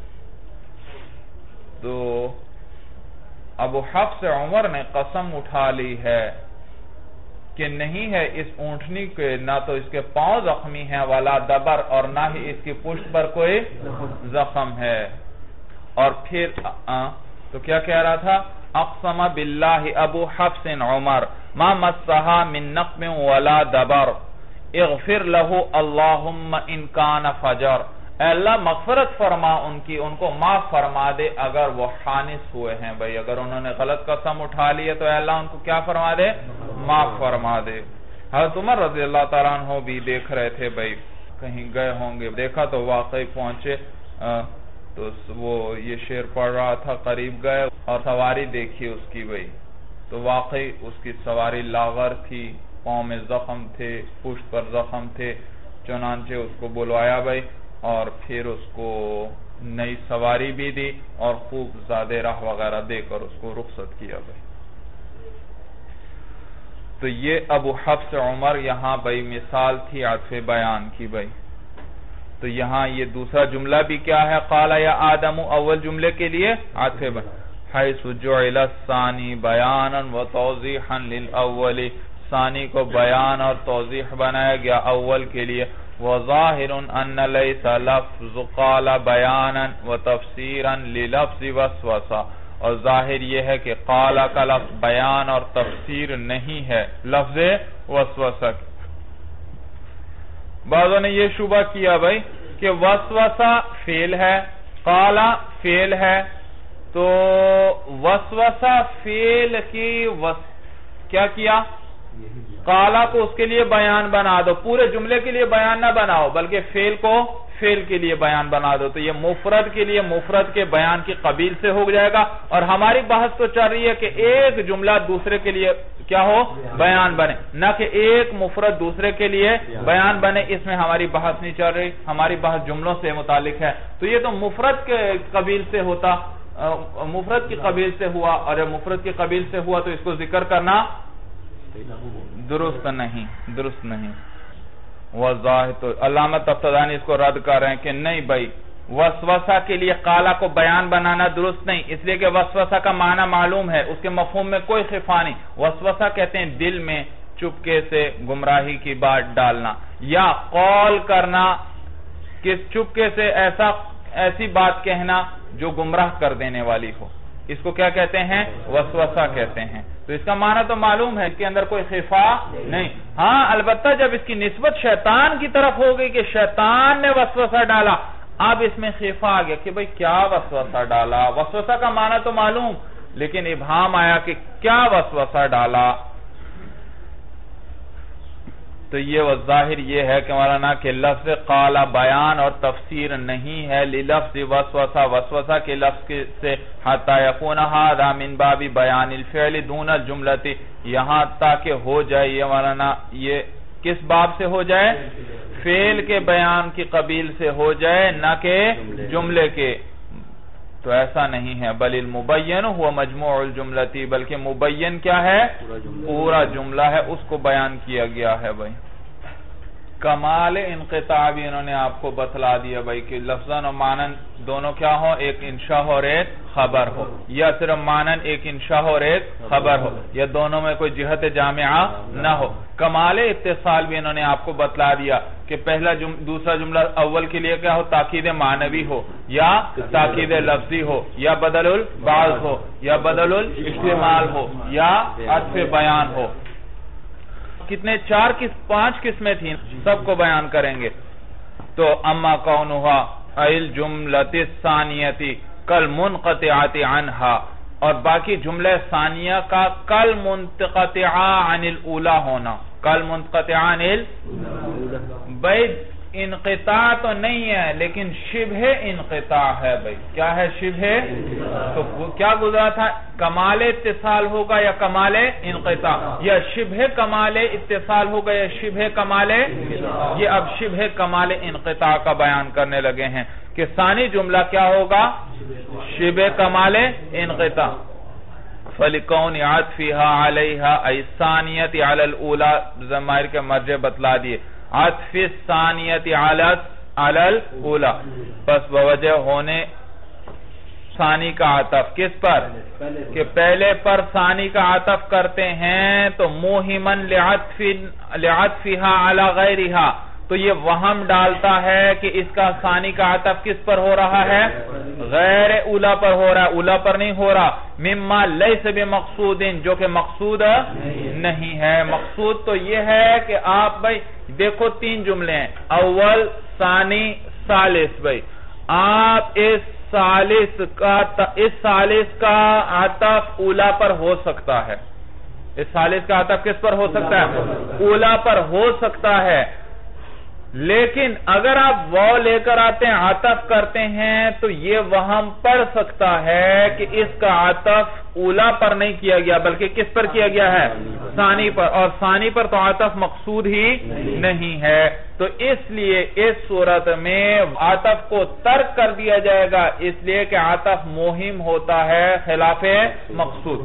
Speaker 1: تو ابو حفص عمر نے قسم اٹھا لی ہے کہ نہیں ہے اس اونٹنی کے، نہ تو اس کے پاؤں زخمی ہیں ولا دبر، اور نہ ہی اس کی پشت پر کوئی زخم ہے۔ اور پھر تو کیا کہہ رہا تھا؟ اقسم باللہ ابو حفص عمر ما مسہا من نقم ولا دبر اغفر لہو اللہم ان کان فجر، اے اللہ مغفرت فرما ان کی، ان کو معاف فرما دے اگر وہ خانس ہوئے ہیں بھائی، اگر انہوں نے غلط قسم اٹھا لی ہے تو اے اللہ ان کو کیا فرما دے؟ معاف فرما دے۔ حضرت عمر رضی اللہ تعالیٰ عنہ بھی دیکھ رہے تھے بھائی کہیں گئے ہوں گے، دیکھا تو واقعی پہنچے تو وہ یہ شعر پڑھ رہا تھا، قریب گئے اور سواری دیکھی اس کی بھائی، تو واقعی اس کی سواری لاغر تھی، پاؤں میں زخم تھے، پشت پر زخم تھے، چنانچہ اس کو بلوایا بھائی اور پھر اس کو نئی سواری بھی دی اور خوب زیادہ راہ وغیرہ دے کر اس کو رخصت کیا بھائی۔ تو یہ ابو حفص عمر یہاں بھائی مثال تھی عطف بیان کی بھائی۔ تو یہاں یہ دوسرا جملہ بھی کیا ہے؟ قال یا آدم، اول جملے کے لیے عطف بیان، حیث جعل الثانی بیانا و توضیحا للاول، ثانی کو بیان اور توضیح بنایا گیا اول کے لیے، وظاہر ان لیس لفظ قال بیانا و تفسیرا للفظ وسوسہ، اور ظاہر یہ ہے کہ قال کا لفظ بیان اور تفسیر نہیں ہے لفظ وسوسہ۔ بعضوں نے یہ شبہ کیا بھائی کہ وسوسہ فعل ہے، قال فعل ہے، تو وسوسہ فعل کی وس... کیا کیا؟ قالا کو اس کے لیے بیان بنا دو، پورے جملے کے لیے بیان نہ بناؤ بلکہ فعل کو فعل کے لیے بیان بنا دو، تو یہ مفرد کے لیے مفرد کے بیان کی قبیل سے ہو جائے گا۔ اور ہماری بحث تو چل رہی ہے کہ ایک جملہ دوسرے کے لیے کیا ہو؟ بیان بنے، نہ کہ ایک مفرد دوسرے کے لیے بیان بنے، اس میں ہماری بحث نہیں چل رہی، ہماری بحث جملوں سے متعلق ہے۔ تو یہ تو مفرد کے قبیل سے ہوتا، مفرد کی قبیل سے ہوا، اور جب مفرد کی قبیل سے ہوا تو اس کو ذکر کرنا درست نہیں، درست نہیں۔ وظاہر تو علامہ تفتزانی اس کو رد کر رہے ہیں کہ نہیں بھائی، وسوسہ کے لیے قالا کو بیان بنانا درست نہیں، اس لیے کہ وسوسہ کا معنی معلوم ہے، اس کے مفہوم میں کوئی خفا نہیں۔ وسوسہ کہتے ہیں دل میں چپکے سے گمراہی کی بات ڈالنا، یا قول کرنا کہ چپکے سے ایسا ایسی بات کہنا جو گمراہ کر دینے والی ہو، اس کو کیا کہتے ہیں؟ وسوسہ کہتے ہیں۔ تو اس کا معنی تو معلوم ہے، اس کے اندر کوئی خفا نہیں۔ ہاں البتہ جب اس کی نسبت شیطان کی طرف ہو گئی کہ شیطان نے وسوسہ ڈالا، اب اس میں خفا آ گیا کہ بھئی کیا وسوسہ ڈالا۔ وسوسہ کا معنی تو معلوم، لیکن ابہام آیا کہ کیا وسوسہ ڈالا. تو یہ والظاہر یہ ہے کہ مولانا کہ لفظ قال بیان اور تفسیر نہیں ہے للفظ وسوسہ وسوسہ کے لفظ سے حتی یکون ھذا من باب بیان الفعل دون الجملۃ یہاں تاکہ ہو جائے یہ مولانا یہ کس باب سے ہو جائے فعل کے بیان کی قبیل سے ہو جائے نہ کہ جملے کے. تو ایسا نہیں ہے بل المبین هو مجموع الجملۃ بلکہ مبین کیا ہے پورا جملہ ہے اس کو بیان کیا گیا ہے. بھائی کمال انقطاع بھی انہوں نے آپ کو بتلا دیا بھائی کہ لفظاً و معنن دونوں کیا ہو ایک انشاء اور ایک خبر ہو یا صرف معنن ایک انشاء اور ایک خبر ہو یا دونوں میں کوئی جہت جامعہ نہ ہو. کمال اتصال بھی انہوں نے آپ کو بتلا دیا کہ پہلا جم دوسرا جملہ اول کے لیے کیا ہو تاکید معنوی ہو یا تاکید لفظی ہو یا بدل البعض ہو یا بدل الاستعمال ہو یا عطف بیان ہو. کتنے چار کس پانچ قسمیں تھیں سب کو بیان کریں گے. تو اما کونھا الجملۃ الثانیۃ کالمنقطعۃ عنھا اور باقی جملہ ثانیہ کا کالمنقطع عن الاولی ہونا کالمنقطع عن الاولی بھائی انقطاع تو نہیں ہے لیکن شبہ انقطاع ہے. بھائی کیا ہے شبہ تو کیا گزرا تھا کمال اتصال ہوگا یا کمال انقطاع یا شبہ کمال اتصال ہوگا یا شبہ کمال یہ اب شبہ کمال انقطاع کا بیان کرنے لگے ہیں کہ ثانی جملہ کیا ہوگا شبہ کمال انقطاع. فَلِكَوْنِ عَطْفِهَا عَلَيْهَا أَيْ الثَّانِيَةِ عَلَى الْأُولَى ضمائر کے مرجع بتلا دیے. عطف الثانیت علی الاولی پس بوجہ ہونے ثانی کا عطف کس پر کہ پہلے پر ثانی کا عطف کرتے ہیں تو موہمن لعطفها علی غیرها تو یہ وہم ڈالتا ہے کہ اس کا ثانی کا عطف کس پر ہو رہا ہے غیر اولا پر ہو رہا ہے اولا پر نہیں ہو رہا. مما لیس بمقصود جو کہ مقصود نہیں ہے. مقصود تو یہ ہے کہ آپ بھائی دیکھو تین جملے ہیں اول ثانی ثالث. بھائی آپ اس ثالث کا اس ثالث کا عطف اولا پر ہو سکتا ہے اس ثالث کا عطف کس پر ہو سکتا ہے اولا پر ہو سکتا ہے. لیکن اگر آپ واو لے کر آتے ہیں عطف کرتے ہیں تو یہ وہم پڑ سکتا ہے کہ اس کا عطف اولا پر نہیں کیا گیا بلکہ کس پر کیا گیا ہے ثانی پر اور ثانی پر تو عطف مقصود ہی نہیں ہے. تو اس لیے اس صورت میں عطف کو ترک کر دیا جائے گا اس لیے کہ عطف موہم ہوتا ہے خلاف مقصود.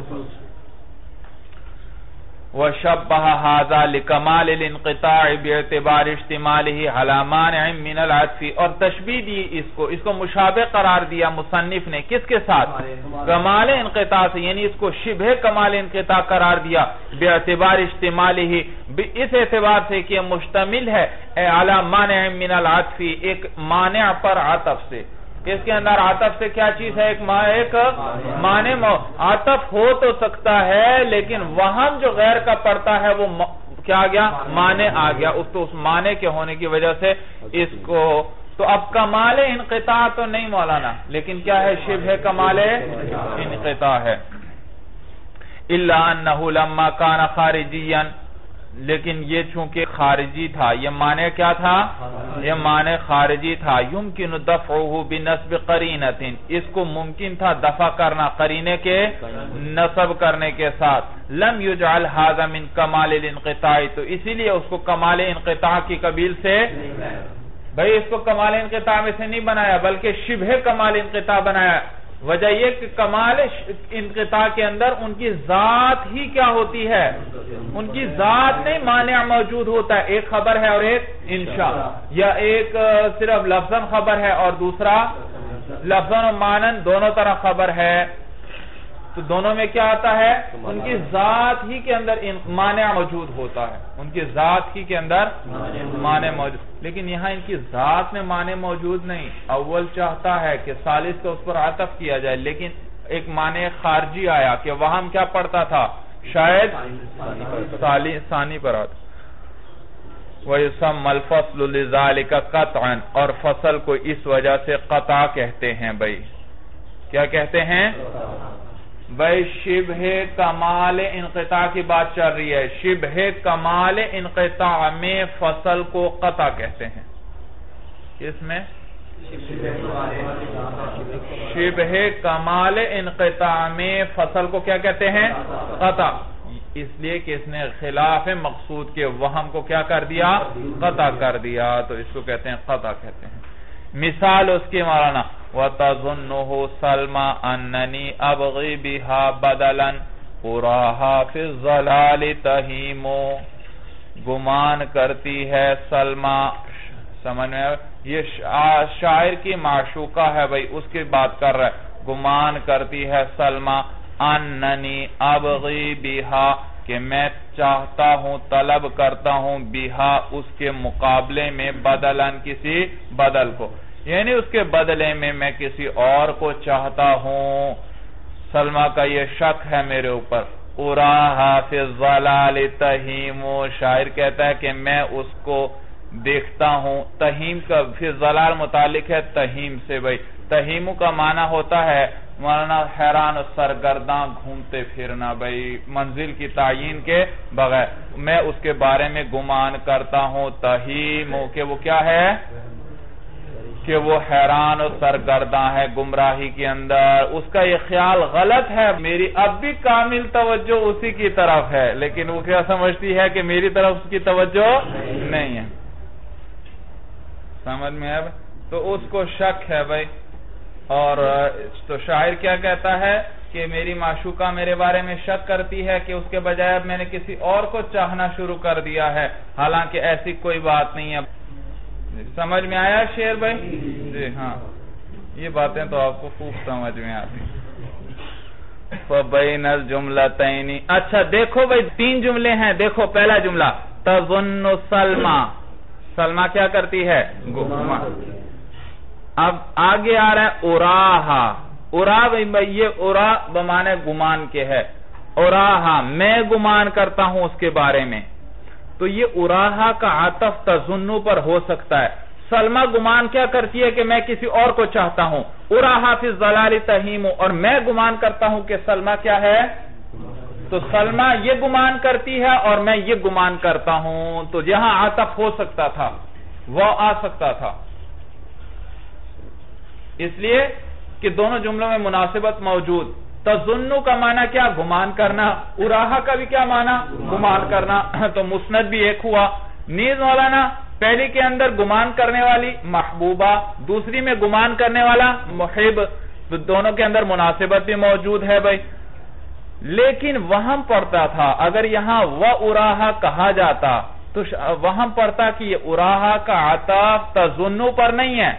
Speaker 1: وَشَبَّهَ هَذَا لِكَمَالِ الْانْقِطَاعِ بِاعْتِبَارِ اشْتِمَالِهِ عَلَى مَانِعٍ مِّنَ الْعَطْفِ اور تشبیہ دی اس کو اس کو مشابہ قرار دیا مصنف نے کس کے ساتھ کمال انقطاع سے یعنی اس کو شبہ کمال انقطاع قرار دیا بِاعْتِبَارِ اشْتِمَالِهِ اس اعتبار سے کہ مشتمل ہے عَلَى مَانِعٍ مِّنَ الْعَطْفِ ایک مانع پر عطف سے. اس کے اندر عطف سے کیا چیز ہے ایک معنی عطف ہو تو سکتا ہے لیکن وہم جو غیر کا پڑتا ہے وہ کیا گیا معنی آ گیا اس تو اس معنی کے ہونے کی وجہ سے اس کو تو اب کمال انقطاع تو نہیں مولانا لیکن کیا ہے شبہ کمال انقطاع ہے. الا انه لما كان خارجيا لیکن یہ چونکہ خارجی تھا یہ معنی کیا تھا یہ معنی خارجی تھا. یمکن دفعه بنسب قرینۃ اس کو ممکن تھا دفع کرنا قرینے کے نصب کرنے کے ساتھ. لم یجعل هذا من کمال الانقطاع تو اسی لیے اس کو کمال انقطاع کی قبیل سے بھئی اس کو کمال انقطاع میں سے نہیں بنایا بلکہ شبہ کمال انقطاع بنایا. وجہ یہ کہ کمال انقطاع کے اندر ان کی ذات ہی کیا ہوتی ہے ان کی ذات نہیں مانع موجود ہوتا ہے. ایک خبر ہے اور ایک انشاء یا ایک صرف لفظاً خبر ہے اور دوسرا لفظاً و معنن دونوں طرح خبر ہے. تو دونوں میں کیا آتا ہے ان کی ذات ہی کے اندر مانع موجود ہوتا ہے ان کی ذات ہی کے اندر مانع موجود لیکن یہاں ان کی ذات میں معنی موجود نہیں. اول چاہتا ہے کہ ثالث کو اس پر عطف کیا جائے لیکن ایک معنی خارجی آیا کہ وہاں کیا پڑتا تھا شاید ثانی پر آتا. وَيُسَمَّ الْفَصْلُ لِذَلِكَ قَطْعًا اور فصل کو اس وجہ سے قطع کہتے ہیں. بھائی کیا کہتے ہیں بھائی شبہ کمال انقطاع کی بات چل رہی ہے. شبہ کمال انقطاع میں فصل کو قطع کہتے ہیں. کس میں؟ شبہ کمال انقطاع میں فصل کو کیا کہتے ہیں؟ قطع. اس لیے کہ اس نے خلاف مقصود کے وہم کو کیا کر دیا؟ قطع کر دیا. تو اس کو کہتے ہیں قطع کہتے ہیں. مثال اس کی مولانا وَتَظُنُّهُ سَلْمَا أَنَّنِي أَبْغِي بِهَا بَدَلًا قُرَاهَا فِي الظَّلَالِ تَهِيمُ. گمان کرتی ہے سلمہ، سمجھ میں یہ شاعر کی معشوقہ ہے بھئی، اس کی بات کر رہا ہے. گمان کرتی ہے سلمہ اننی ابغی بہا کہ میں چاہتا ہوں، طلب کرتا ہوں، بہا اس کے مقابلے میں بدلن کسی بدل کو، یعنی اس کے بدلے میں میں کسی اور کو چاہتا ہوں. سلمہ کا یہ شک ہے میرے اوپر. اراہا فی الظلال تہیم، شاعر کہتا ہے کہ میں اس کو دیکھتا ہوں. تہیم کا فی الظلال متعلق ہے تہیم سے. بھئی تہیمو کا معنی ہوتا ہے مولانا حیران و سرگرداں گھومتے پھرنا، بھئی منزل کی تعین کے بغیر. میں اس کے بارے میں گمان کرتا ہوں تہیمو کہ وہ کیا ہے؟ کہ وہ حیران و سرگرداں ہے گمراہی کے اندر. اس کا یہ خیال غلط ہے. میری اب بھی کامل توجہ اسی کی طرف ہے، لیکن وہ کیا سمجھتی ہے کہ میری طرف اس کی توجہ نہیں ہے. سمجھ میں اب تو اس کو شک ہے بھئی. اور تو شاعر کیا کہتا ہے کہ میری معشوقہ میرے بارے میں شک کرتی ہے کہ اس کے بجائے اب میں نے کسی اور کو چاہنا شروع کر دیا ہے، حالانکہ ایسی کوئی بات نہیں ہے. سمجھ میں آیا شعر بھائی؟ جی ہاں، یہ باتیں تو آپ کو خوب سمجھ میں آتی. فَبَيْنَ الْجُمْلَتَيْنِ. اچھا دیکھو بھائی تین جملے ہیں. دیکھو پہلا جملہ تَظُنُّ سَلْمَا، سلمہ کیا کرتی ہے؟ گمان. اب آگے آ رہا ہے اراہا. ارا بھائی یہ ارا بمانے گمان کے ہے. اراہا میں گمان کرتا ہوں اس کے بارے میں. تو یہ اراہا کا عطف تظنو پر ہو سکتا ہے. سلمہ گمان کیا کرتی ہے کہ میں کسی اور کو چاہتا ہوں. اراہا فی الظلال تہیم، اور میں گمان کرتا ہوں کہ سلمہ کیا ہے؟ تو سلمہ یہ گمان کرتی ہے اور میں یہ گمان کرتا ہوں. تو یہاں عطف ہو سکتا تھا، وہ آ سکتا تھا، اس لیے کہ دونوں جملوں میں مناسبت موجود. تظنو کا معنی کیا؟ گمان کرنا. اراہا کا بھی کیا معنی؟ گمان کرنا. تو مسند بھی ایک ہوا. نیز مولانا پہلی کے اندر گمان کرنے والی محبوبہ، دوسری میں گمان کرنے والا محب، تو دونوں کے اندر مناسبت بھی موجود ہے بھائی. لیکن وہم پڑتا تھا اگر یہاں و اراہا کہا جاتا تو وہم پڑتا کہ یہ اراہا کا عطف تظنو پر نہیں ہے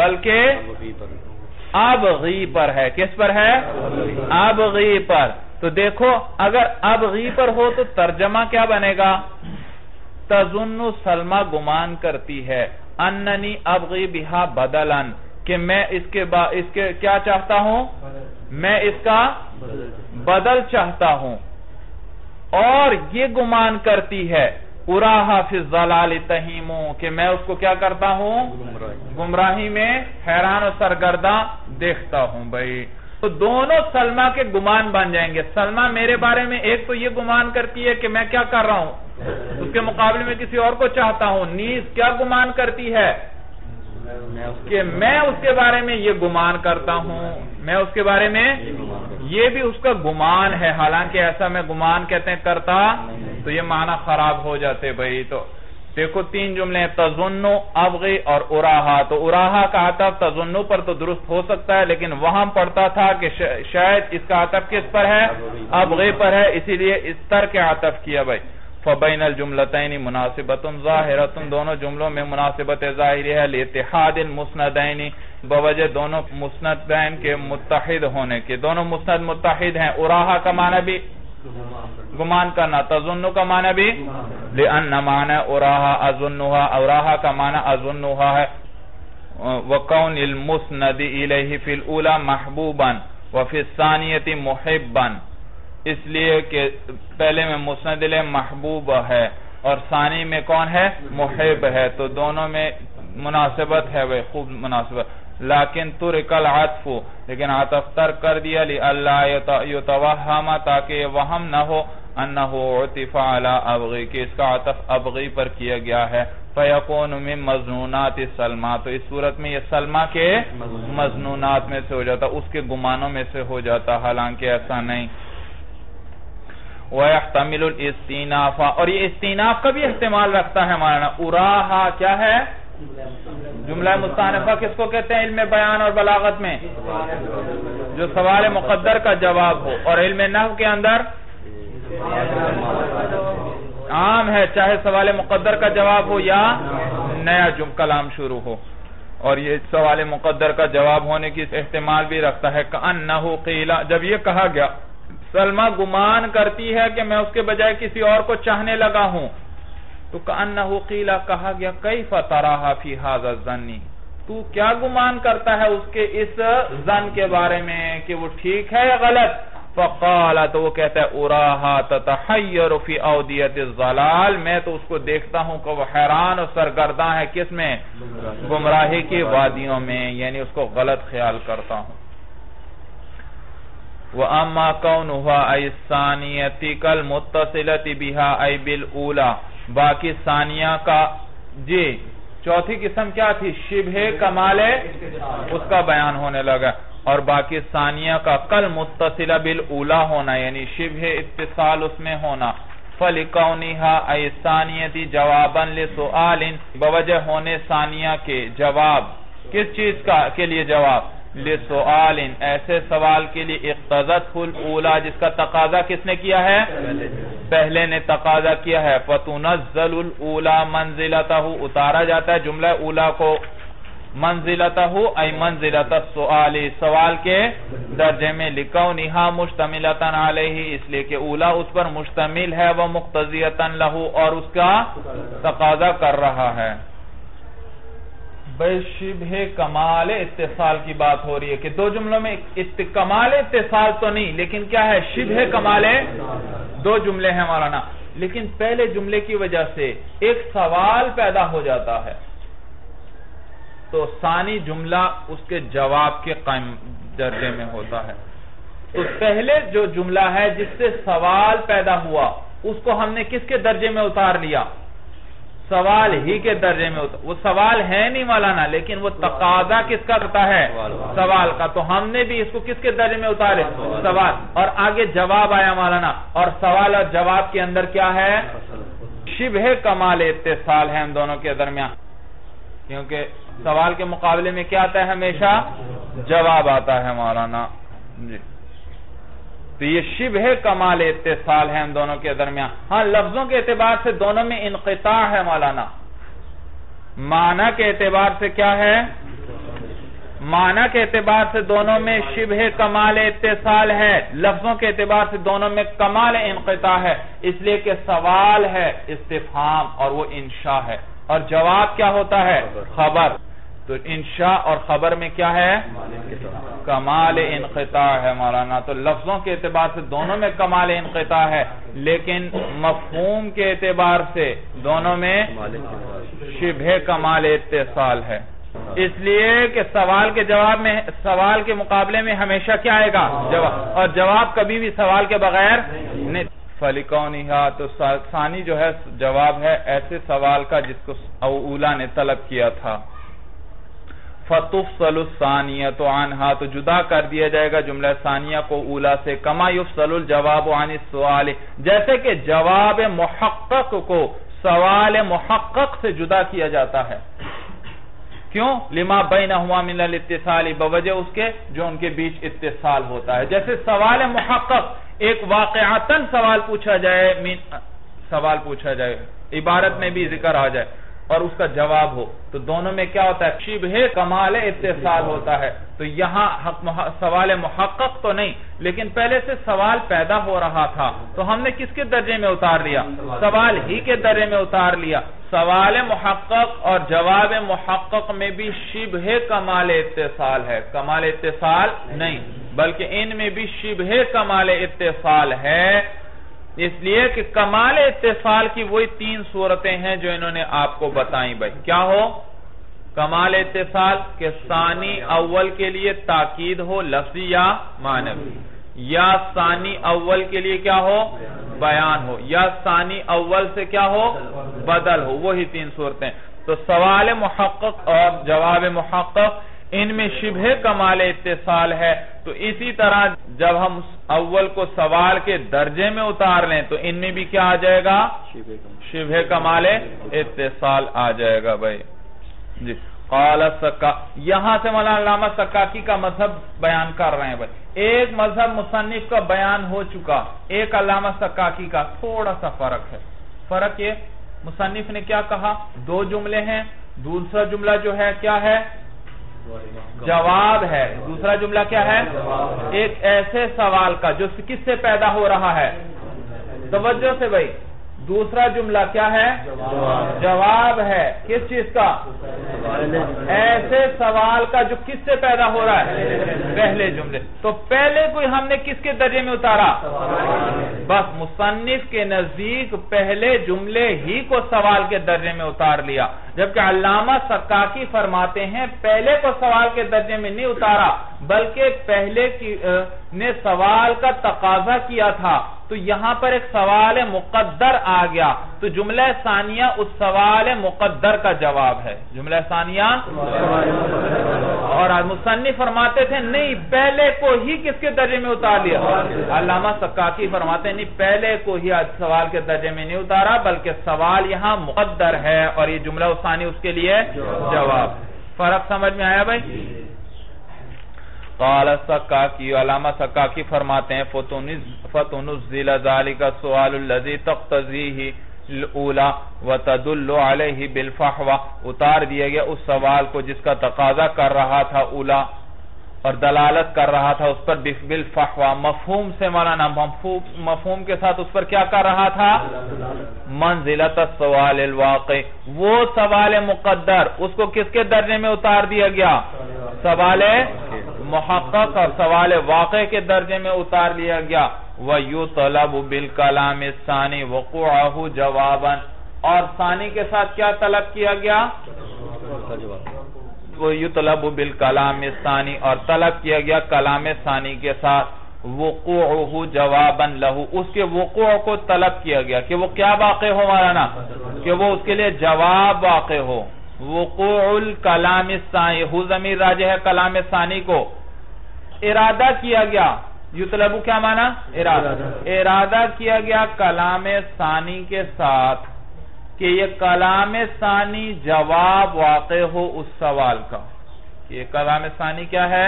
Speaker 1: بلکہ ابغی پر ہے. کس پر ہے؟ ابغی پر. تو دیکھو اگر ابغی پر ہو تو ترجمہ کیا بنے گا؟ تظن سلمہ گمان کرتی ہے اننی ابغی بہا بدلن کہ میں اس کے با اس کے کیا چاہتا ہوں؟ میں اس کا بدل چاہتا ہوں. اور یہ گمان کرتی ہے اراہا فی الظلال تہیمو کہ میں اس کو کیا کرتا ہوں؟ گمراہی میں حیران و سرگرداں دیکھتا ہوں. بھائی تو دونوں سلمہ کے گمان بن جائیں گے. سلمہ میرے بارے میں ایک تو یہ گمان کرتی ہے کہ میں کیا کر رہا ہوں؟ اس کے مقابلے میں کسی اور کو چاہتا ہوں. نیز کیا گمان کرتی ہے؟ کہ میں اس کے بارے میں یہ گمان کرتا ہوں. میں اس کے بارے میں یہ بھی اس کا گمان ہے، حالانکہ ایسا میں گمان کہتے ہیں کرتا، تو یہ معنی خراب ہو جاتے. بھائی تو دیکھو تین جملے ہیں تظنو، ابغی اور اراہا. تو اراہا کا عطف تظنو پر تو درست ہو سکتا ہے، لیکن وہاں پڑتا تھا کہ شاید اس کا عطف کس پر ہے؟ ابغی پر ہے، اسی لیے اس طرح کے عطف کیا. بھائی فبین الجملتین مناسبت ظاہرۃ، دونوں جملوں میں مناسبت ظاہری ہے. لاتحاد المسندین، بوجہ دونوں مسندین کے متحد ہونے کے. دونوں مسند متحد ہیں. اراہا کا معنی بھی گمان کرنا، تظنو کا معنی بھی، لأن معنی اراہا اظنوہا، اراہا کا معنی اظنوہا ہے. وَقَوْنِ الْمُسْنَدِ إِلَيْهِ فِي الْأُولَى مَحْبُوبًا وَفِي الثَّانِيَةِ مُحِبًّا، اس لیے کہ پہلے میں مسند الیہ محبوب ہے اور ثانی میں کون ہے؟ محب ہے. تو دونوں میں مناسبت ہے، وہ خوب مناسبت. لیکن ترک العطف لیکن عطف ترک کر دیا لئلا یتوہم تاکہ وہم نہ ہو انہو عطف علی ابغی کہ اس کا عطف ابغی پر کیا گیا ہے فیکون من مظنونات سلمہ تو اس صورت میں یہ سلمہ کے مظنونات میں سے ہو جاتا اس کے گمانوں میں سے ہو جاتا حالانکہ ایسا نہیں وَيَحْتَمِلُ الْإِسْتِنَافَ اور یہ استیناف کا بھی احتمال رکھتا ہے مولانا اراہا کیا ہے جملہ مستانفہ کس کو کہتے ہیں علم بیان اور بلاغت میں جو سوال مقدر کا جواب ہو اور علم نحو کے اندر عام ہے چاہے سوال مقدر کا جواب ہو یا نیا جم کلام شروع ہو اور یہ سوال مقدر کا جواب ہونے کی احتمال بھی رکھتا ہے کأنہ قیل جب یہ کہا گیا سلمہ گمان کرتی ہے کہ میں اس کے بجائے کسی اور کو چاہنے لگا ہوں تو کأنہ قیل کہا گیا کیف تراہا فی ھذا الظن تو کیا گمان کرتا ہے اس کے اس ظن کے بارے میں کہ وہ ٹھیک ہے یا غلط فقال تو وہ کہتا ہے اراہا تتحیر فی اودیت الضلال میں تو اس کو دیکھتا ہوں کہ وہ حیران اور سرگرداں ہے کس میں گمراہی کی وادیوں میں یعنی اس کو غلط خیال کرتا ہوں وَأَمَّا كَوْنُهَا أَيْ الثَّانِيَةِ كَالْمُتَّصِلَةِ بِهَا أَيْ بِالْأُولَى باقی ثانیہ کا جی چوتھی قسم کیا تھی شبہ کمال اس کا بیان ہونے لگا اور باقی ثانیہ کا کل متصلہ بالأولا ہونا یعنی شبہ اتصال اس میں ہونا فَلِكَوْنِهَا أَيْ الثَّانِيَةِ جَوَابًا لِسُؤَالٍ بوجہ ہونے ثانیہ کے جواب کس چیز کا کے لیے جواب لسؤال ایسے سوال کے لیے اقتضت الاولا جس کا تقاضا کس نے کیا ہے پہلے نے تقاضا کیا ہے فتنزل الاولا منزلتہ اتارا جاتا ہے جملہ اولا کو منزلتہ ای منزلت السؤال سوال کے درجے میں لکونہا مشتملتا علیہ اس لیے کہ اولا اس پر مشتمل ہے وہ مقتضیتا لہو اور اس کا تقاضا کر رہا ہے بے شبہ کمال اتصال کی بات ہو رہی ہے کہ دو جملوں میں کمال اتصال تو نہیں لیکن کیا ہے شبہ کمال دو جملے ہیں مولانا لیکن پہلے جملے کی وجہ سے ایک سوال پیدا ہو جاتا ہے تو ثانی جملہ اس کے جواب کے قائم درجے میں ہوتا ہے تو پہلے جو جملہ ہے جس سے سوال پیدا ہوا اس کو ہم نے کس کے درجے میں اتار لیا سوال ہی کے درجے میں ہوتا وہ سوال ہے نہیں مولانا لیکن وہ تقاضا کس کا کرتا ہے سوال کا تو ہم نے بھی اس کو کس کے درجے میں اتارے سوال اور آگے جواب آیا مولانا اور سوال اور جواب کے اندر کیا ہے شبہ کمال اتصال ہے ان دونوں کے درمیان کیونکہ سوال کے مقابلے میں کیا آتا ہے ہمیشہ جواب آتا ہے مولانا جی تو یہ شبہ کمال اتصال ہے ان دونوں کے درمیان ہاں لفظوں کے اعتبار سے دونوں میں انقطاع ہے مولانا معنی کے اعتبار سے کیا ہے معنی کے اعتبار سے دونوں میں شبہ کمال اتصال ہے لفظوں کے اعتبار سے دونوں میں کمال انقطاع ہے اس لیے کہ سوال ہے استفہام اور وہ انشاء ہے اور جواب کیا ہوتا ہے خبر تو انشاء اور خبر میں کیا ہے کمال انقطاع ہے مولانا تو لفظوں کے اعتبار سے دونوں میں کمال انقطاع ہے لیکن مفہوم کے اعتبار سے دونوں میں شبہ کمال اتصال ہے اس لیے کہ سوال کے جواب میں سوال کے مقابلے میں ہمیشہ کیا آئے گا جواب اور جواب کبھی بھی سوال کے بغیر نہیں فَلِكَوْنِهَا تو ثانی جو ہے جواب ہے ایسے سوال کا جس کو اولا نے طلب کیا تھا فَتُفْصَلُ الثَّانِيَةُ عَنْهَا تو جدا کر دیا جائے گا جملہ ثانیہ کو اولا سے كَمَا يُفْصَلُ الْجَوَابُ عَنِ السُّؤَالِ جیسے کہ جواب محقق کو سوال محقق سے جدا کیا جاتا ہے کیوں لما بینہما من الاتصال بوجہ اس کے جو ان کے بیچ اتصال ہوتا ہے جیسے سوال محقق ایک واقعتاً سوال پوچھا جائے سوال پوچھا جائے عبارت میں بھی ذکر آ جائے اور اس کا جواب ہو تو دونوں میں کیا ہوتا ہے شبہ کمال اتصال ہوتا ہے تو یہاں سوال محقق تو نہیں لیکن پہلے سے سوال پیدا ہو رہا تھا تو ہم نے کس کے درجے میں اتار لیا سوال ہی کے درجے میں اتار لیا سوال محقق اور جواب محقق میں بھی شبہ کمال اتصال ہے کمال اتصال نہیں بلکہ ان میں بھی شبہ کمال اتصال ہے اس لیے کہ کمال اتصال کی وہی تین صورتیں ہیں جو انہوں نے آپ کو بتائیں بھائی کیا ہو کمال اتصال کے ثانی اول کے لیے تاکید ہو لفظی یا معنوی، یا ثانی اول کے لیے کیا ہو بیان ہو، یا ثانی اول سے کیا ہو بدل ہو، وہی تین صورتیں۔ تو سوال محقق اور جواب محقق ان میں شبہ کمال اتصال ہے، تو اسی طرح جب ہم اول کو سوال کے درجے میں اتار لیں تو ان میں بھی کیا آ جائے گا شبہ کمال اتصال آ جائے گا بھائی جی۔ قال سکا، یہاں سے مولانا علامہ سکاکی کا مذہب بیان کر رہے ہیں بھائی۔ ایک مذہب مصنف کا بیان ہو چکا، ایک علامہ سکاکی کا تھوڑا سا فرق ہے۔ فرق یہ مصنف نے کیا کہا، دو جملے ہیں، دوسرا جملہ جو ہے کیا ہے جواب ہے، دوسرا جملہ کیا ہے ایک ایسے سوال کا جو کس سے پیدا ہو رہا ہے، توجہ سے بھائی، دوسرا جملہ کیا ہے جواب ہے کس چیز کا، ایسے سوال کا جو کس سے پیدا ہو رہا ہے پہلے جملے۔ تو پہلے کوئی ہم نے کس کے درجے میں اتارا، بس مصنف کے نزدیک پہلے جملے ہی کو سوال کے درجے میں اتار لیا، جبکہ علامہ سکاکی فرماتے ہیں پہلے کو سوال کے درجے میں نہیں اتارا بلکہ پہلے کی نے سوال کا تقاضا کیا تھا، تو یہاں پر ایک سوال مقدر آ گیا، تو جملہ ثانیہ اس سوال مقدر کا جواب ہے، جملہ ثانیہ۔ اور مصنف فرماتے تھے نہیں پہلے کو ہی کس کے درجے میں اتار لیا، علامہ سکاکی فرماتے ہیں نہیں پہلے کو ہی سوال کے درجے میں نہیں اتارا بلکہ سوال یہاں مقدر ہے اور یہ جملہ ثانی اس کے لیے جواب۔ فرق سمجھ میں آیا بھائی؟ قال السکاکی، علامہ سکاکی فرماتے ہیں فَتُنُزِّلَ ذَلِكَ السُّؤَالُ الَّذِي تَقْتَضِيهِ الْأُولَى وَتَدُلُّ عَلَيْهِ بِالْفَحْوَى، اتار دیا گیا اس سوال کو جس کا تقاضا کر رہا تھا اولا اور دلالت کر رہا تھا اس پر بالفحوى، مفہوم سے مولانا مفہوم کے ساتھ اس پر کیا کر رہا تھا منزلت السوال الواقع، وہ سوال مقدر اس کو کس کے درجے میں اتار دیا گیا، سوال محقق اور سوال واقع کے درجے میں اتار لیا گیا۔ وَيُطْلَبُ بِالْكَلَامِ الثَّانِي وَقُوعَهُ جَوَابًا، اور ثانی کے ساتھ کیا طلب کیا گیا وَيُطْلَبُ بِالْكَلَامِ الثَّانِي، اور طلب کیا گیا کلام ثانی کے ساتھ وقوعه جوابا له، اس کے وقوع کو طلب کیا گیا کہ وہ کیا واقع ہو مولانا، کہ وہ اس کے لیے جواب واقع ہو۔ وقوع الکلام الثانی، ہو ضمیر راجع ہے کلام ثانی کو، ارادہ کیا گیا، یطلبو کیا معنی ارادہ، ارادہ کیا گیا کلام ثانی کے ساتھ کہ یہ کلام ثانی جواب واقع ہو اس سوال کا، یہ کلام ثانی کیا ہے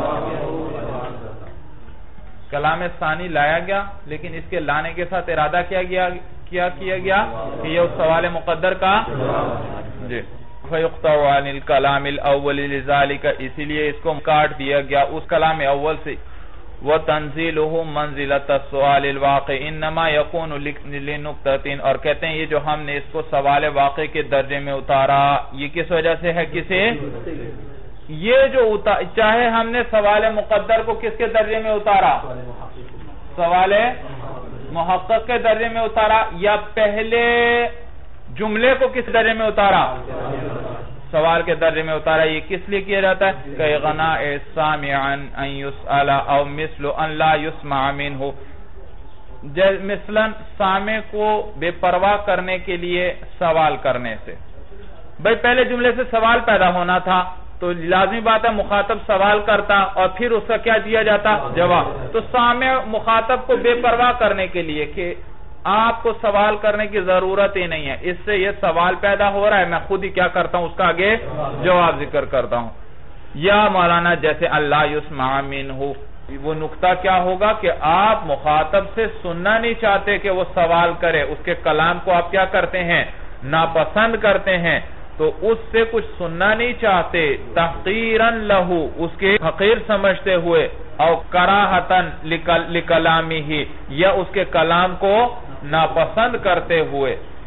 Speaker 1: کلام ثانی لایا گیا، لیکن اس کے لانے کے ساتھ ارادہ کیا گیا کیا کیا گیا کہ یہ اس سوال مقدر کا جی فَيُقْطَعُ عَنِ الْكَلَامِ الْأَوَّلِ لِذَلِكَ، اسی لیے اس کو کاٹ دیا گیا اس کلام اول سے۔ وَتَنزِيلُهُ مَنزِلَةَ السُّؤَالِ الْوَاقِعِ إِنَّمَا يَكُونُ لِنُقْطَةٍ، اور کہتے ہیں یہ جو ہم نے اس کو سوال واقع کے درجے میں اتارا یہ کس وجہ سے ہے، کسے یہ جو چاہے ہم نے سوال مقدر کو کس کے درجے میں اتارا، سوال محقق کے درجے میں اتارا، یا پہلے جملے کو کس درجے میں اتارا سوال کے درجے میں اتارا، یہ کس لیے کیا جاتا ہے کہ غناء سامعا ان یسأل او مثل ان لا یسمع منہ، مثلا سامع کو بے پرواہ کرنے کے لیے سوال کرنے سے، بھئی پہلے جملے سے سوال پیدا ہونا تھا تو لازمی بات ہے مخاطب سوال کرتا اور پھر اس کا کیا دیا جاتا جواب، تو سامع مخاطب کو بے پرواہ کرنے کے لیے کہ آپ کو سوال کرنے کی ضرورت ہی نہیں ہے، اس سے یہ سوال پیدا ہو رہا ہے، میں خود ہی کیا کرتا ہوں اس کا آگے جواب ذکر کرتا ہوں۔ یا مولانا جیسے اللہ یسمع منہ، وہ نقطہ کیا ہوگا کہ آپ مخاطب سے سننا نہیں چاہتے کہ وہ سوال کرے، اس کے کلام کو آپ کیا کرتے ہیں ناپسند کرتے ہیں، تو اس سے کچھ سننا نہیں چاہتے، تحقیراً لہو اس کے حقیر سمجھتے ہوئے، او کراہتاً لکلامہ، یا اس کے کلام کو ناپسند کرتے ہوئے،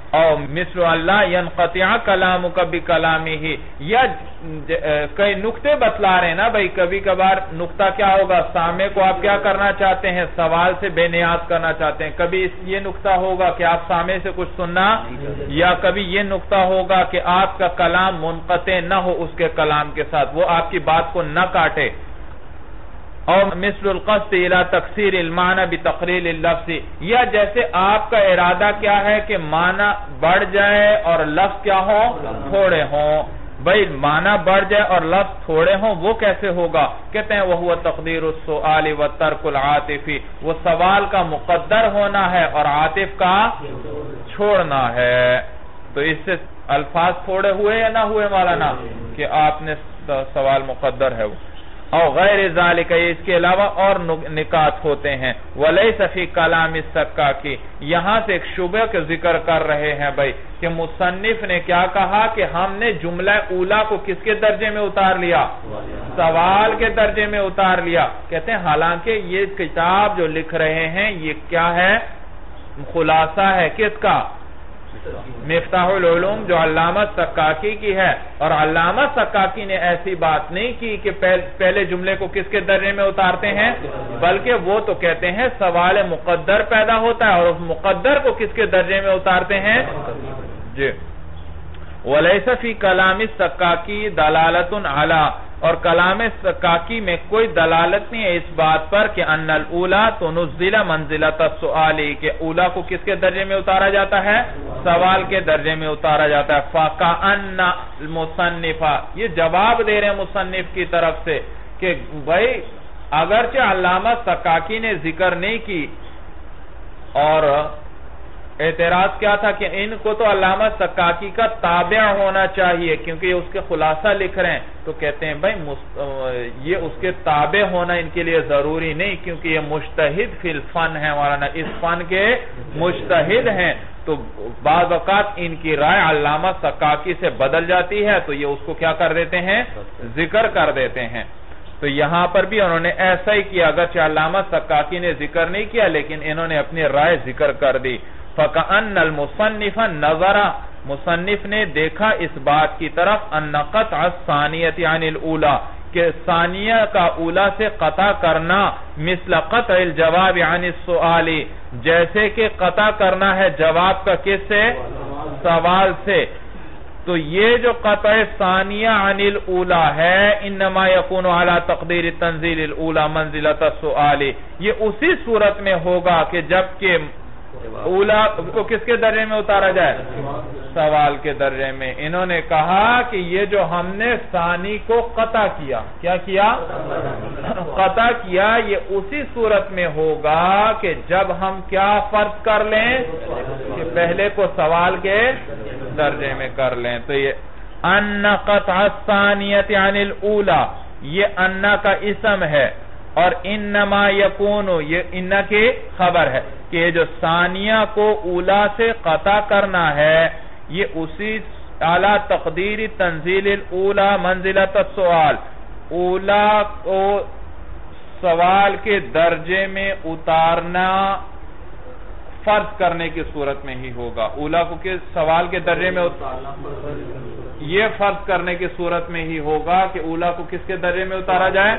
Speaker 1: اور مثل اللہ ینقطع کلامک بکلامہ، یا کئی نکتے بتلا رہے ہیں نا بھئی، کبھی کبھار نکتہ کیا ہوگا، سامع کو آپ کیا کرنا چاہتے ہیں، سوال سے بے نیاز کرنا چاہتے ہیں، کبھی یہ نکتہ ہوگا کہ آپ سامع سے کچھ سننا، یا کبھی یہ نکتہ ہوگا کہ آپ کا کلام منقطع نہ ہو اس کے کلام کے ساتھ، وہ آپ کی بات کو نہ کاٹے۔ اور مثل القصد الى تکثیر المعنی بتقلیل اللفظ، یا جیسے آپ کا ارادہ کیا ہے کہ معنی بڑھ جائے اور لفظ کیا ہو، تھوڑے ہوں۔ بھئی معنی بڑھ جائے اور لفظ تھوڑے ہوں، وہ کیسے ہوگا؟ کہتے ہیں وَهُوَ تَقْدِيرُ السُّؤَالِ وَتَرْكُ الْعَاطِفِ، وہ سوال کا مقدر ہونا ہے اور عاطف کا چھوڑنا ہے۔ تو اس سے الفاظ تھوڑے ہوئے یا نہ ہوئے مولانا، کہ آپ نے سوال مقدر ہے وہ، اور غیر ذالک، اس کے علاوہ اور نکات ہوتے ہیں۔ وَلَيْسَ فِي كَلَامِ السَّكَّاكِ، یہاں سے ایک شبہ کے ذکر کر رہے ہیں بھائی، کہ مصنف نے کیا کہا کہ ہم نے جملہ اولا کو کس کے درجے میں اتار لیا، سوال کے درجے میں اتار لیا۔ کہتے ہیں حالانکہ یہ کتاب جو لکھ رہے ہیں یہ کیا ہے، خلاصہ ہے کس کا، مفتاح العلوم جو علامہ سکاکی کی ہے، اور علامہ سکاکی نے ایسی بات نہیں کی کہ پہلے جملے کو کس کے درجے میں اتارتے ہیں، بلکہ وہ تو کہتے ہیں سوال مقدر پیدا ہوتا ہے اور اس مقدر کو کس کے درجے میں اتارتے ہیں جی۔ وَلَيْسَ فِي كَلَامِ السَّكَّاكِ دَلَالَةٌ عَلَى، اور کلام سکاکی میں کوئی دلالت نہیں ہے اس بات پر کہ ان الاولا تنزل منزلۃ السؤال، کہ اولا کو کس کے درجے میں اتارا جاتا ہے، سوال کے درجے میں اتارا جاتا ہے۔ فَكَأَنَّ الْمُصَنِّفَ، یہ جواب دے رہے ہیں مصنف کی طرف سے کہ بھائی اگرچہ علامہ سکاکی نے ذکر نہیں کی، اور اعتراض کیا تھا کہ ان کو تو علامہ سکاکی کا تابع ہونا چاہیے کیونکہ یہ اس کے خلاصہ لکھ رہے ہیں، تو کہتے ہیں بھائی یہ اس کے تابع ہونا ان کے لیے ضروری نہیں، کیونکہ یہ مجتہد فی الفن ہے، مولانا اس فن کے مجتہد ہیں، تو بعض اوقات ان کی رائے علامہ سکاکی سے بدل جاتی ہے تو یہ اس کو کیا کر دیتے ہیں، ذکر کر دیتے ہیں۔ تو یہاں پر بھی انہوں نے ایسا ہی کیا، اگرچہ علامہ سکاکی نے ذکر نہیں کیا لیکن انہوں نے اپنی رائے ذکر کر دی۔ فَكَأَنَّ الْمُصَنِّفَ نَظَرَ، مصنف نے دیکھا اس بات کی طرف ان قطع الثانیۃ عن الاولا، کہ ثانیہ کا اولا سے قطع کرنا مثل قطع الجواب عن السؤال، جیسے کہ قطع کرنا ہے جواب کا کس سے، سوال سے۔ تو یہ جو قطع ثانیہ عن الاولا ہے انما یکون علی تقدیر تنزیل الاولا منزلۃ السؤال، یہ اسی صورت میں ہوگا کہ جب کہ اولا کو کس کے درجے میں اتارا جائے، سوال کے درجے میں۔ انہوں نے کہا کہ یہ جو ہم نے ثانی کو قطع کیا، کیا کیا، قطع کیا، یہ اسی صورت میں ہوگا کہ جب ہم کیا فرض کر لیں کہ پہلے کو سوال کے درجے میں کر لیں۔ تو یہ ان قطع الثانیۃ عن الاولا، یہ ان کا اسم ہے، اور انما یکون، یہ ان کی خبر ہے کہ یہ جو ثانیہ کو اولا سے قطع کرنا ہے یہ اسی اعلی تقدیر تنزیل الاولا منزلۃ السؤال، اولا کو سوال کے درجے میں اتارنا فرض کرنے کی صورت میں ہی ہوگا۔ اولا کو کس سوال کے درجے میں اتارنا، یہ فرض کرنے کی صورت میں ہی ہوگا کہ اولا کو کس کے درجے میں اتارا جائے،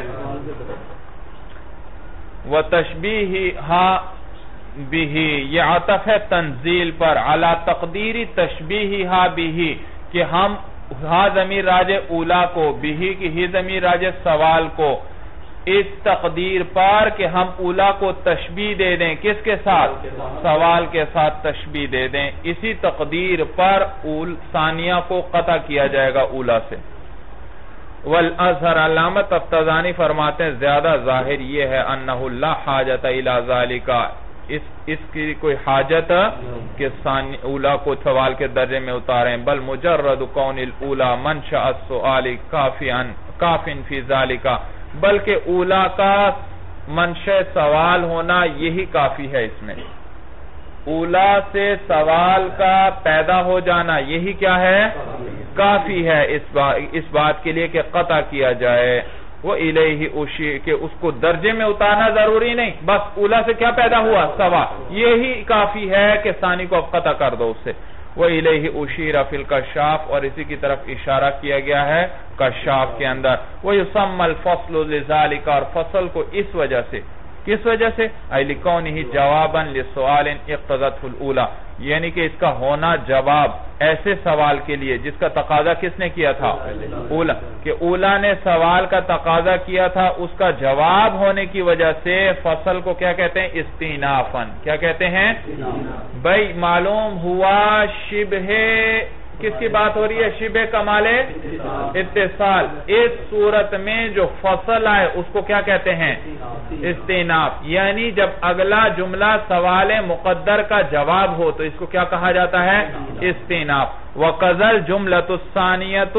Speaker 1: وَتَشْبِيهِهَا بِهِ، یہ عطف ہے تنزیل پر، عَلَى تَقْدِيرِ تَشْبِيهِهَا بِهِ، کہ ہم ہا ضمیر راجع اولا کو، بِهِ کی ہی ضمیر راجع سوال کو، اس تقدیر پر کہ ہم اولا کو تشبیہ دے دیں، کس کے ساتھ، سوال کے ساتھ تشبیہ دے دیں، اسی تقدیر پر ثانیہ کو قطع کیا جائے گا اولا سے۔ والازہر، علامہ تفتزانی فرماتے ہیں زیادہ ظاہر یہ ہے انہ لا حاجت الی ذالک، اس اس کی کوئی حاجت کہ اولا کو سوال کے درجے میں اتاریں، بل مجرد کون الاولا منشأ السؤال کافٍ فی ذالک، بلکہ اولا کا منشأ سوال ہونا یہی کافی ہے، اس میں اولا سے سوال کا پیدا ہو جانا یہی کیا ہے، کافی ہے اس بات اس بات کے لیے کہ قطع کیا جائے۔ وہ الیہ اشیر، کہ اس کو درجے میں اتارنا ضروری نہیں، بس اولا سے کیا پیدا ہوا، سوال، یہی کافی ہے کہ ثانی کو اب قطع کر دو اس سے۔ وَإِلَيْهِ أُشِيرَ فِي الْكَشَّافِ اور اسی کی طرف اشارہ کیا گیا ہے کشاف کے اندر. وَيُسَمَّ الْفَصْلُ لِذَلِكَ اور فصل کو اس وجہ سے کس وجہ سے اَيْ لِكَوْنِهِ جَوَابًا لِسُؤَالٍ اقْتَضَتْهُ الْأُولَى یعنی کہ اس کا ہونا جواب ایسے سوال کے لیے جس کا تقاضا کس نے کیا تھا اولا کہ اولا نے سوال کا تقاضا کیا تھا اس کا جواب ہونے کی وجہ سے فصل کو کیا کہتے ہیں استینافاً کیا کہتے ہیں بھئی معلوم ہوا شبہ کس کی بات ہو رہی ہے شبہ کمال اتصال اس صورت میں جو فصل آئے اس کو کیا کہتے ہیں استیناف یعنی جب اگلا جملہ سوال مقدر کا جواب ہو تو اس کو کیا کہا جاتا ہے استیناف. وَقَذَلْ جُمْلَةُ الثَّانِيَةُ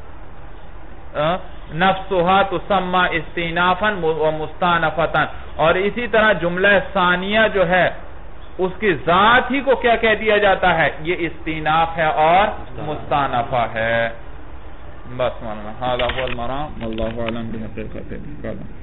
Speaker 1: نَفْسُهَا تُسَمَّى اسْتِنَافًا وَمُسْتَانَفَةً اور اسی طرح جملہ ثانیہ جو ہے اس کی ذات ہی کو کیا کہہ دیا جاتا ہے یہ استیناف ہے اور مستانفہ ہے. بس مولانا هذا هو المرام والله اعلم بحقیقت.